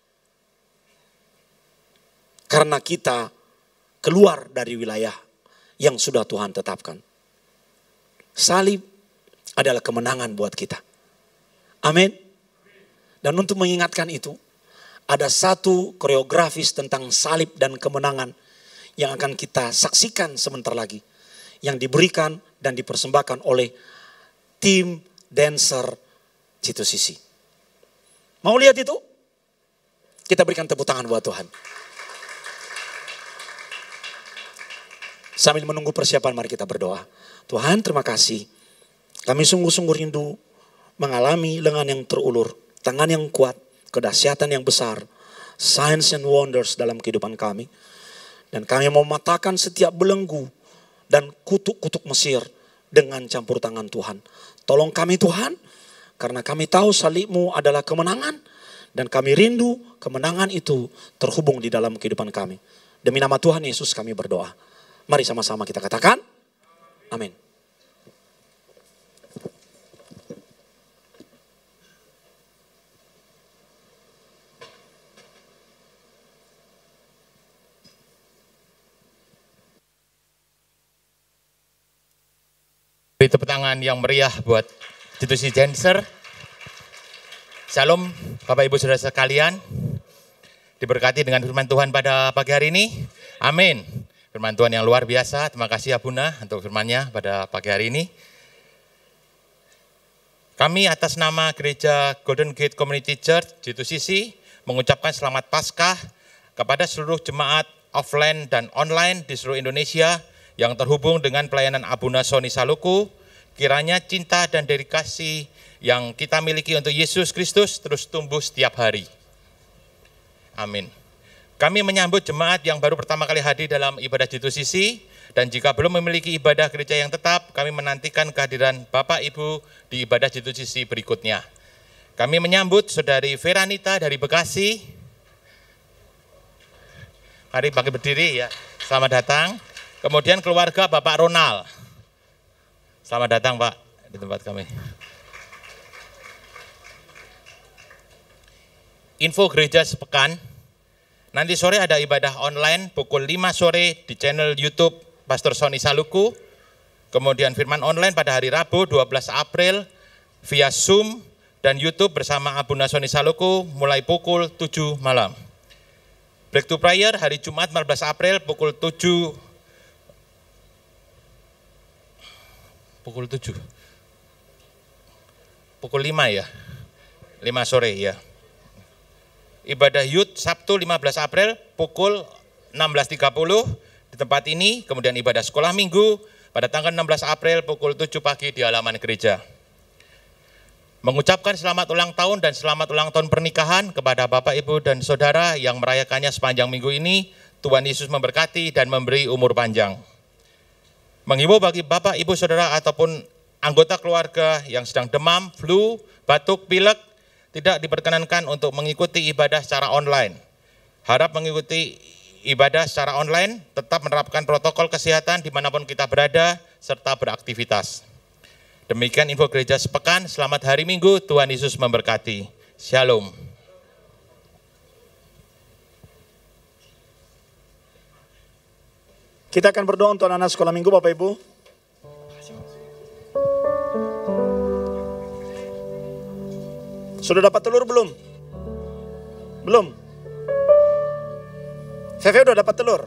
Karena kita keluar dari wilayah yang sudah Tuhan tetapkan. Salib adalah kemenangan buat kita. Amin. Dan untuk mengingatkan itu, ada satu koreografis tentang salib dan kemenangan yang akan kita saksikan sebentar lagi. Yang diberikan dan dipersembahkan oleh tim dancer C2CC. Mau lihat itu? Kita berikan tepuk tangan buat Tuhan. Sambil menunggu persiapan, mari kita berdoa. Tuhan, terima kasih. Kami sungguh-sungguh rindu mengalami lengan yang terulur, tangan yang kuat, kedahsyatan yang besar, signs and wonders dalam kehidupan kami. Dan kami mau mematahkan setiap belenggu dan kutuk-kutuk Mesir dengan campur tangan Tuhan. Tolong kami Tuhan, karena kami tahu salib-Mu adalah kemenangan. Dan kami rindu kemenangan itu terhubung di dalam kehidupan kami. Demi nama Tuhan Yesus kami berdoa. Mari sama-sama kita katakan, amin. Beri tepuk tangan yang meriah buat C2CC Dancer. Shalom Bapak Ibu Saudara sekalian. Diberkati dengan firman Tuhan pada pagi hari ini. Amin. Firman Tuhan yang luar biasa. Terima kasih Abuna untuk firman-Nya pada pagi hari ini. Kami atas nama Gereja Golden Gate Community Church C2CC mengucapkan selamat Paskah kepada seluruh jemaat offline dan online di seluruh Indonesia yang terhubung dengan pelayanan Abuna Sony Saluku. Kiranya cinta dan dedikasi yang kita miliki untuk Yesus Kristus terus tumbuh setiap hari. Amin. Kami menyambut jemaat yang baru pertama kali hadir dalam ibadah C2CC. Dan jika belum memiliki ibadah gereja yang tetap, kami menantikan kehadiran Bapak Ibu di ibadah C2CC berikutnya. Kami menyambut Saudari Veranita dari Bekasi. Mari bagi berdiri ya. Selamat datang. Kemudian keluarga Bapak Ronald. Selamat datang Pak di tempat kami. Info gereja sepekan. Nanti sore ada ibadah online pukul 5 sore di channel YouTube Pastor Sony Saluku. Kemudian firman online pada hari Rabu 12 April via Zoom dan YouTube bersama Abuna Sony Saluku mulai pukul 7 malam. Break to Prayer hari Jumat 14 April pukul 7. Pukul 5 ya. 5 sore ya. Ibadah Youth Sabtu 15 April pukul 16.30 di tempat ini, kemudian ibadah sekolah minggu pada tanggal 16 April pukul 7 pagi di halaman gereja. Mengucapkan selamat ulang tahun dan selamat ulang tahun pernikahan kepada Bapak, Ibu, dan Saudara yang merayakannya sepanjang minggu ini. Tuhan Yesus memberkati dan memberi umur panjang. Menghimbau bagi Bapak, Ibu, Saudara ataupun anggota keluarga yang sedang demam, flu, batuk, pilek, tidak diperkenankan untuk mengikuti ibadah secara online. Harap mengikuti ibadah secara online, tetap menerapkan protokol kesehatan dimanapun kita berada, serta beraktivitas. Demikian info gereja sepekan, selamat hari Minggu, Tuhan Yesus memberkati. Shalom. Kita akan berdoa untuk anak-anak sekolah minggu Bapak Ibu. Sudah dapat telur belum? Belum? Feve udah dapat telur?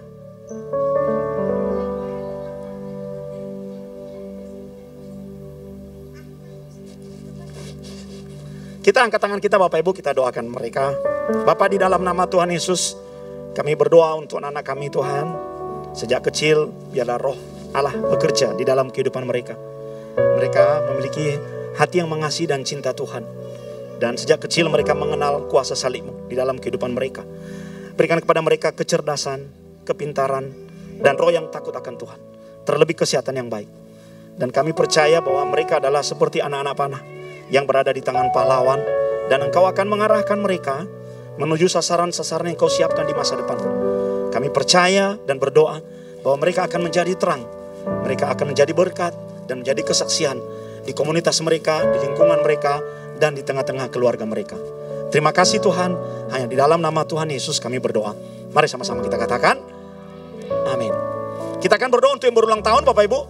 Kita angkat tangan kita Bapak Ibu, kita doakan mereka. Bapak, di dalam nama Tuhan Yesus, kami berdoa untuk anak-anak kami Tuhan. Sejak kecil, biarlah roh Allah bekerja di dalam kehidupan mereka. Mereka memiliki hati yang mengasihi dan cinta Tuhan. Dan sejak kecil mereka mengenal kuasa salib-Mu di dalam kehidupan mereka. Berikan kepada mereka kecerdasan, kepintaran, dan roh yang takut akan Tuhan. Terlebih kesehatan yang baik. Dan kami percaya bahwa mereka adalah seperti anak-anak panah yang berada di tangan pahlawan. Dan Engkau akan mengarahkan mereka menuju sasaran-sasaran yang Kau siapkan di masa depan. Kami percaya dan berdoa bahwa mereka akan menjadi terang. Mereka akan menjadi berkat dan menjadi kesaksian di komunitas mereka, di lingkungan mereka, dan di tengah-tengah keluarga mereka. Terima kasih Tuhan, hanya di dalam nama Tuhan Yesus kami berdoa. Mari sama-sama kita katakan, amin. Kita akan berdoa untuk yang berulang tahun Bapak Ibu.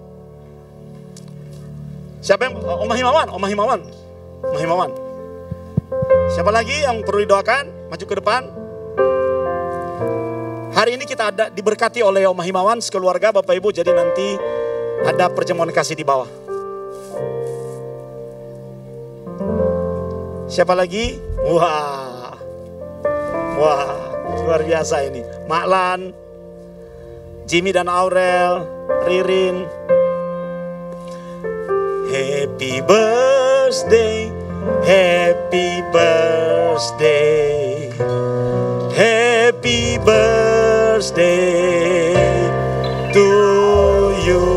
Siapa yang, Om Himawan? Om Himawan. Om Himawan. Siapa lagi yang perlu didoakan? Maju ke depan. Hari ini kita ada diberkati oleh Om Himawan sekeluarga Bapak Ibu, jadi nanti ada perjamuan kasih di bawah. Siapa lagi? Wah, luar biasa ini. Maklan, Jimmy dan Aurel, Ririn. Happy birthday, happy birthday, happy birthday to you.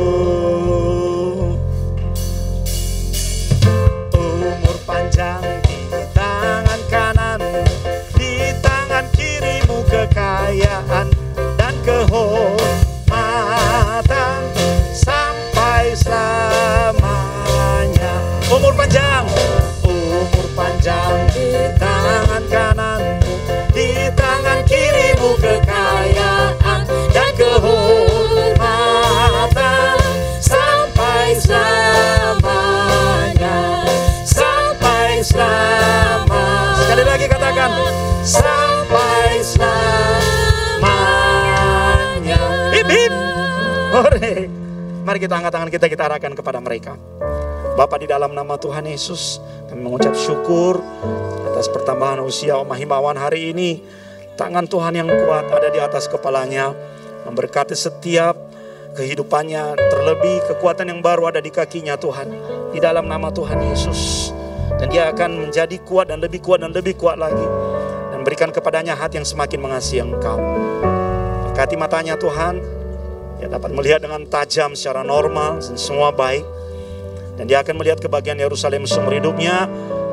Umur panjang di tangan kanan, di tangan kirimu kekayaan dan kehormatan sampai selamanya. Umur panjang di tangan kananmu, di tangan kirimu kekayaan dan kehormatan sampai selamanya, sampai selamanya. Sekali lagi katakan, sampai selamanya. Hip hip. Hore. Mari kita angkat tangan kita arahkan kepada mereka. Bapa, di dalam nama Tuhan Yesus, kami mengucap syukur atas pertambahan usia Om Himawan hari ini. Tangan Tuhan yang kuat ada di atas kepalanya, memberkati setiap kehidupannya, terlebih kekuatan yang baru ada di kakinya Tuhan. Di dalam nama Tuhan Yesus. Dan dia akan menjadi kuat dan lebih kuat dan lebih kuat lagi. Dan berikan kepadanya hati yang semakin mengasihi Engkau. Berkati matanya Tuhan, dia dapat melihat dengan tajam secara normal dan semua baik. Dan dia akan melihat kebahagiaan Yerusalem seumur hidupnya.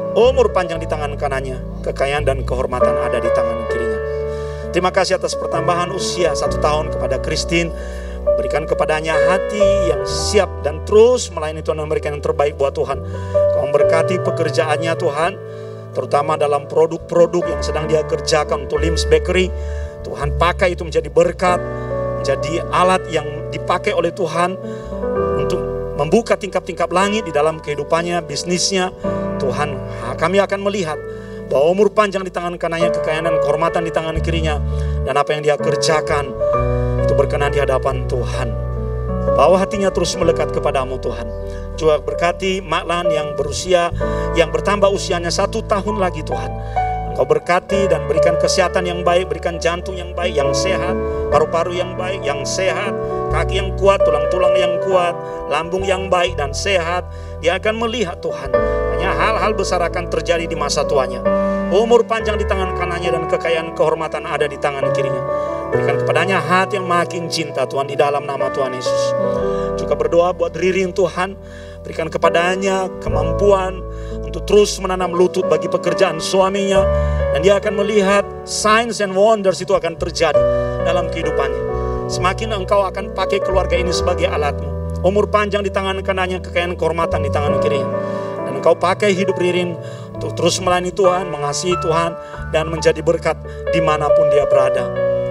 Umur panjang di tangan kanannya, kekayaan dan kehormatan ada di tangan kirinya. Terima kasih atas pertambahan usia 1 tahun kepada Christine. Berikan kepadanya hati yang siap dan terus melayani Tuhan, memberikan yang terbaik buat Tuhan. Kau memberkati pekerjaannya Tuhan, terutama dalam produk-produk yang sedang dia kerjakan untuk Lim's Bakery. Tuhan pakai itu menjadi berkat, menjadi alat yang dipakai oleh Tuhan untuk membuka tingkap-tingkap langit di dalam kehidupannya, bisnisnya. Tuhan, kami akan melihat bahwa umur panjang di tangan kanannya, kekayaan dan kehormatan di tangan kirinya, dan apa yang dia kerjakan itu berkenan di hadapan Tuhan. Bawa hatinya terus melekat kepadamu Tuhan. Juga berkati Maklan yang berusia, yang bertambah usianya 1 tahun lagi Tuhan. Engkau berkati dan berikan kesehatan yang baik, berikan jantung yang baik, yang sehat, paru-paru yang baik, yang sehat, kaki yang kuat, tulang-tulang yang kuat, lambung yang baik dan sehat. Dia akan melihat Tuhan, hanya hal-hal besar akan terjadi di masa tuanya. Umur panjang di tangan kanannya dan kekayaan kehormatan ada di tangan kirinya. Berikan kepadanya hati yang makin cinta Tuhan, di dalam nama Tuhan Yesus. Juga berdoa buat Ririn Tuhan, berikan kepadanya kemampuan untuk terus menanam lutut bagi pekerjaan suaminya, dan dia akan melihat signs and wonders itu akan terjadi dalam kehidupannya. Semakin engkau akan pakai keluarga ini sebagai alatmu. Umur panjang di tangan kanannya, kekayaan kehormatan di tangan kirinya. Dan engkau pakai hidup Ririn untuk terus melayani Tuhan, mengasihi Tuhan, dan menjadi berkat dimanapun dia berada.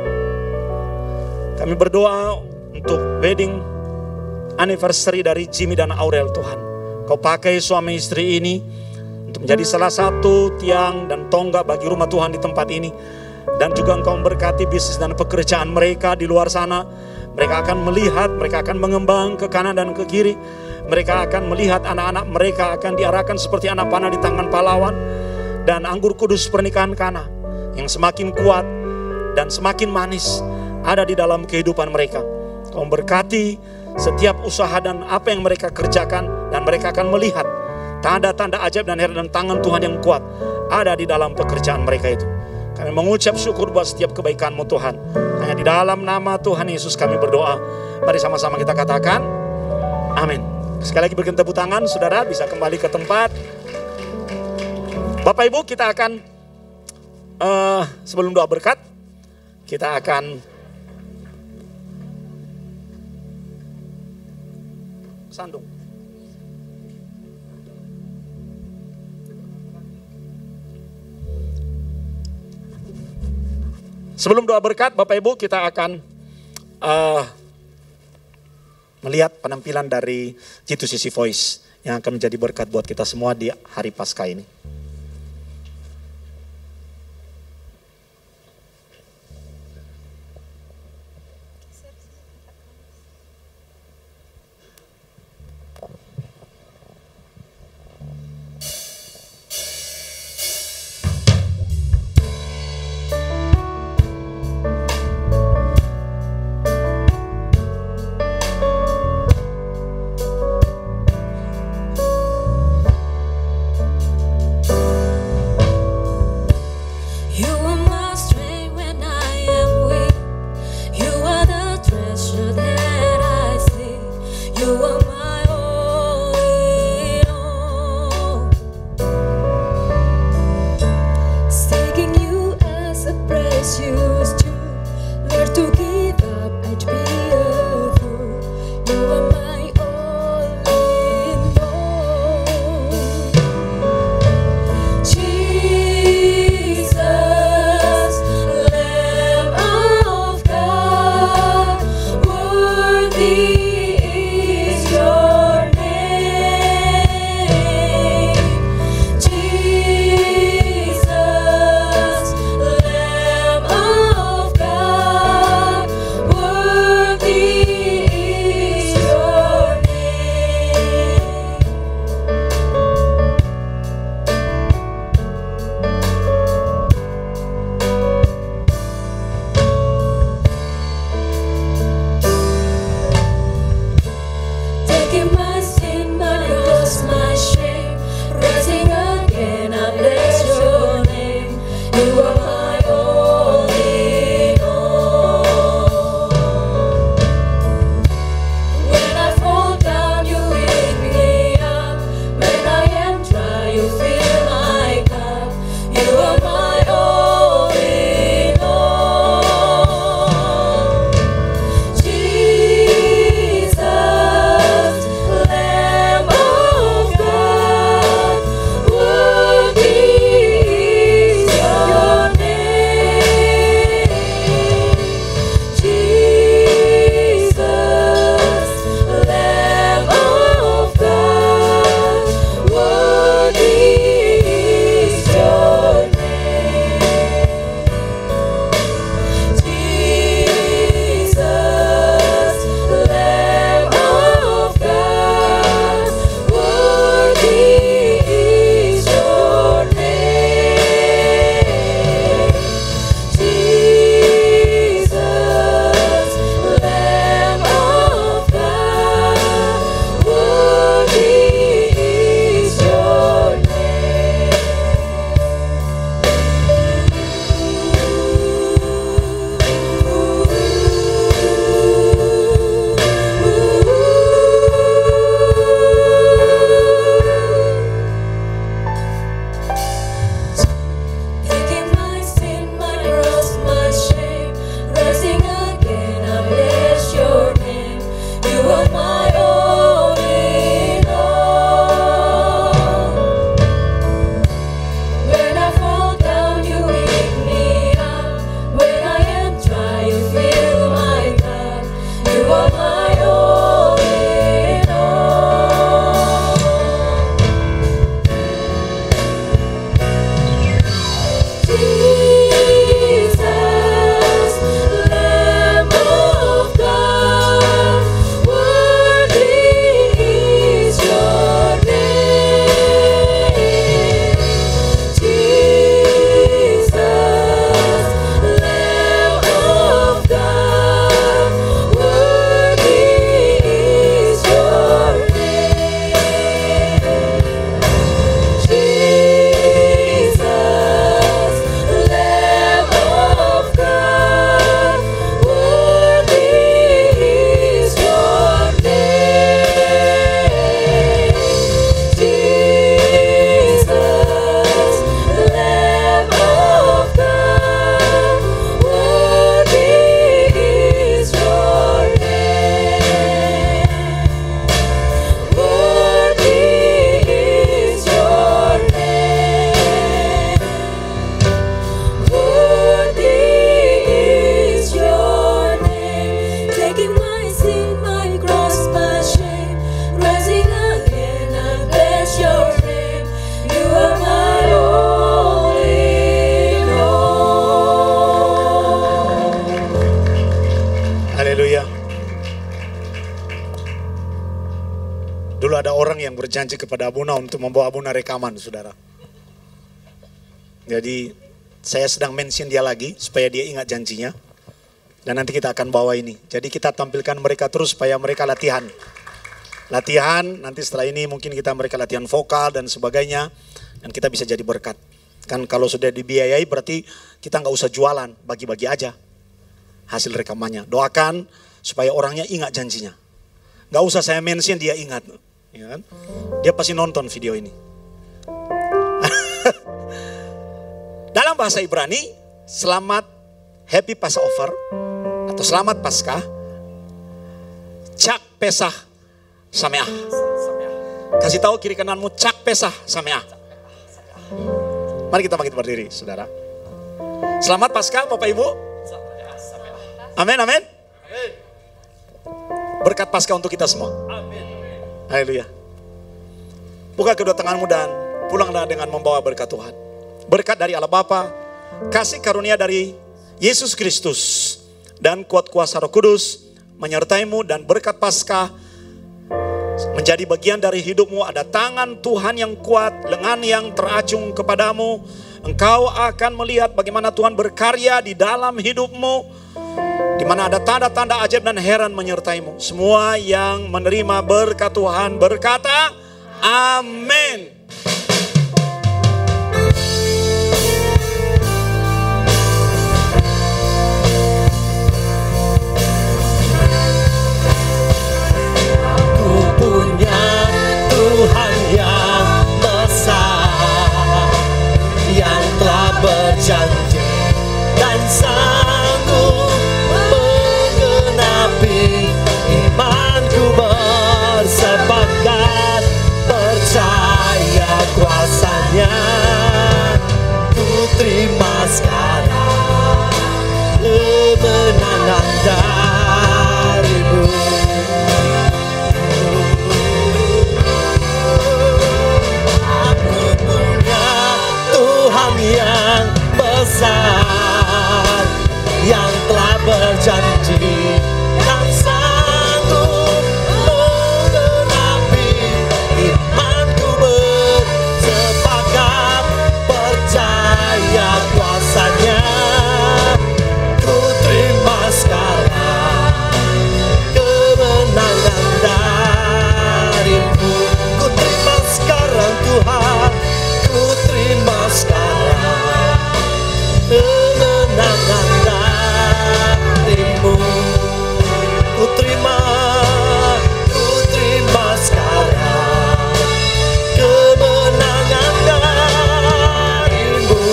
Kami berdoa untuk wedding anniversary dari Jimmy dan Aurel Tuhan. Kau pakai suami istri ini untuk menjadi salah satu tiang dan tonggak bagi rumah Tuhan di tempat ini. Dan juga engkau memberkati bisnis dan pekerjaan mereka di luar sana. Mereka akan melihat, mereka akan mengembang ke kanan dan ke kiri. Mereka akan melihat anak-anak mereka akan diarahkan seperti anak panah di tangan pahlawan. Dan anggur kudus pernikahan Kana yang semakin kuat dan semakin manis ada di dalam kehidupan mereka. Kau memberkati setiap usaha dan apa yang mereka kerjakan, dan mereka akan melihat tanda-tanda ajaib dan heran dan tangan Tuhan yang kuat ada di dalam pekerjaan mereka itu. Kami mengucap syukur buat setiap kebaikan-Mu Tuhan. Hanya di dalam nama Tuhan Yesus kami berdoa. Mari sama-sama kita katakan amin. Sekali lagi berikan tepuk tangan, saudara bisa kembali ke tempat. Bapak Ibu, kita akan sebelum doa berkat, kita akan sandung. Sebelum doa berkat, Bapak Ibu, kita akan melihat penampilan dari G2CC Voice yang akan menjadi berkat buat kita semua di hari Paskah ini. Jesus, Lamb ada orang yang berjanji kepada Abuna untuk membawa Abuna rekaman, saudara. Jadi saya sedang mention dia lagi supaya dia ingat janjinya. Dan nanti kita akan bawa ini. Jadi kita tampilkan mereka terus supaya mereka latihan. Latihan, nanti setelah ini mungkin mereka latihan vokal dan sebagainya. Dan kita bisa jadi berkat. Kan kalau sudah dibiayai berarti kita nggak usah jualan, bagi-bagi aja hasil rekamannya. Doakan supaya orangnya ingat janjinya. Nggak usah saya mention, dia ingat. Ya kan? Dia pasti nonton video ini. Dalam bahasa Ibrani, selamat Happy Passover atau selamat Paskah, Chak Pesach Sameach. Kasih tahu kiri kananmu, Chak Pesach Sameach. Mari kita bangkit berdiri, saudara. Selamat Paskah, Bapak Ibu. Amin, amin. Berkat Paskah untuk kita semua. Haleluya. Buka kedua tanganmu dan pulanglah dengan membawa berkat Tuhan. Berkat dari Allah Bapa, kasih karunia dari Yesus Kristus, dan kuat kuasa Roh Kudus menyertaimu, dan berkat Paskah menjadi bagian dari hidupmu. Ada tangan Tuhan yang kuat, lengan yang teracung kepadamu. Engkau akan melihat bagaimana Tuhan berkarya di dalam hidupmu, di mana ada tanda-tanda ajaib dan heran menyertaimu. Semua yang menerima berkat Tuhan berkata, amin. Tuhan yang besar, yang telah berjanji dan sanggup menggenapi. Imanku bersepakat, percaya kuasanya. Ku terima sekarang kemenangan darimu. Yang besar, yang telah berjanji dan sanggup menggenapi. Imanku bersepakat, percaya kuasanya. Ku terima sekarang kemenangan darimu. Ku terima sekarang Tuhan, ku terima sekarang kemenangan darimu. Ku terima sekarang kemenangan darimu.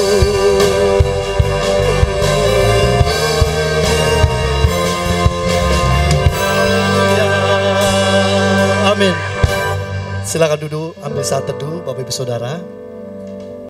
Ya, amin. Silakan duduk, ambil saat teduh Bapak Ibu Saudara.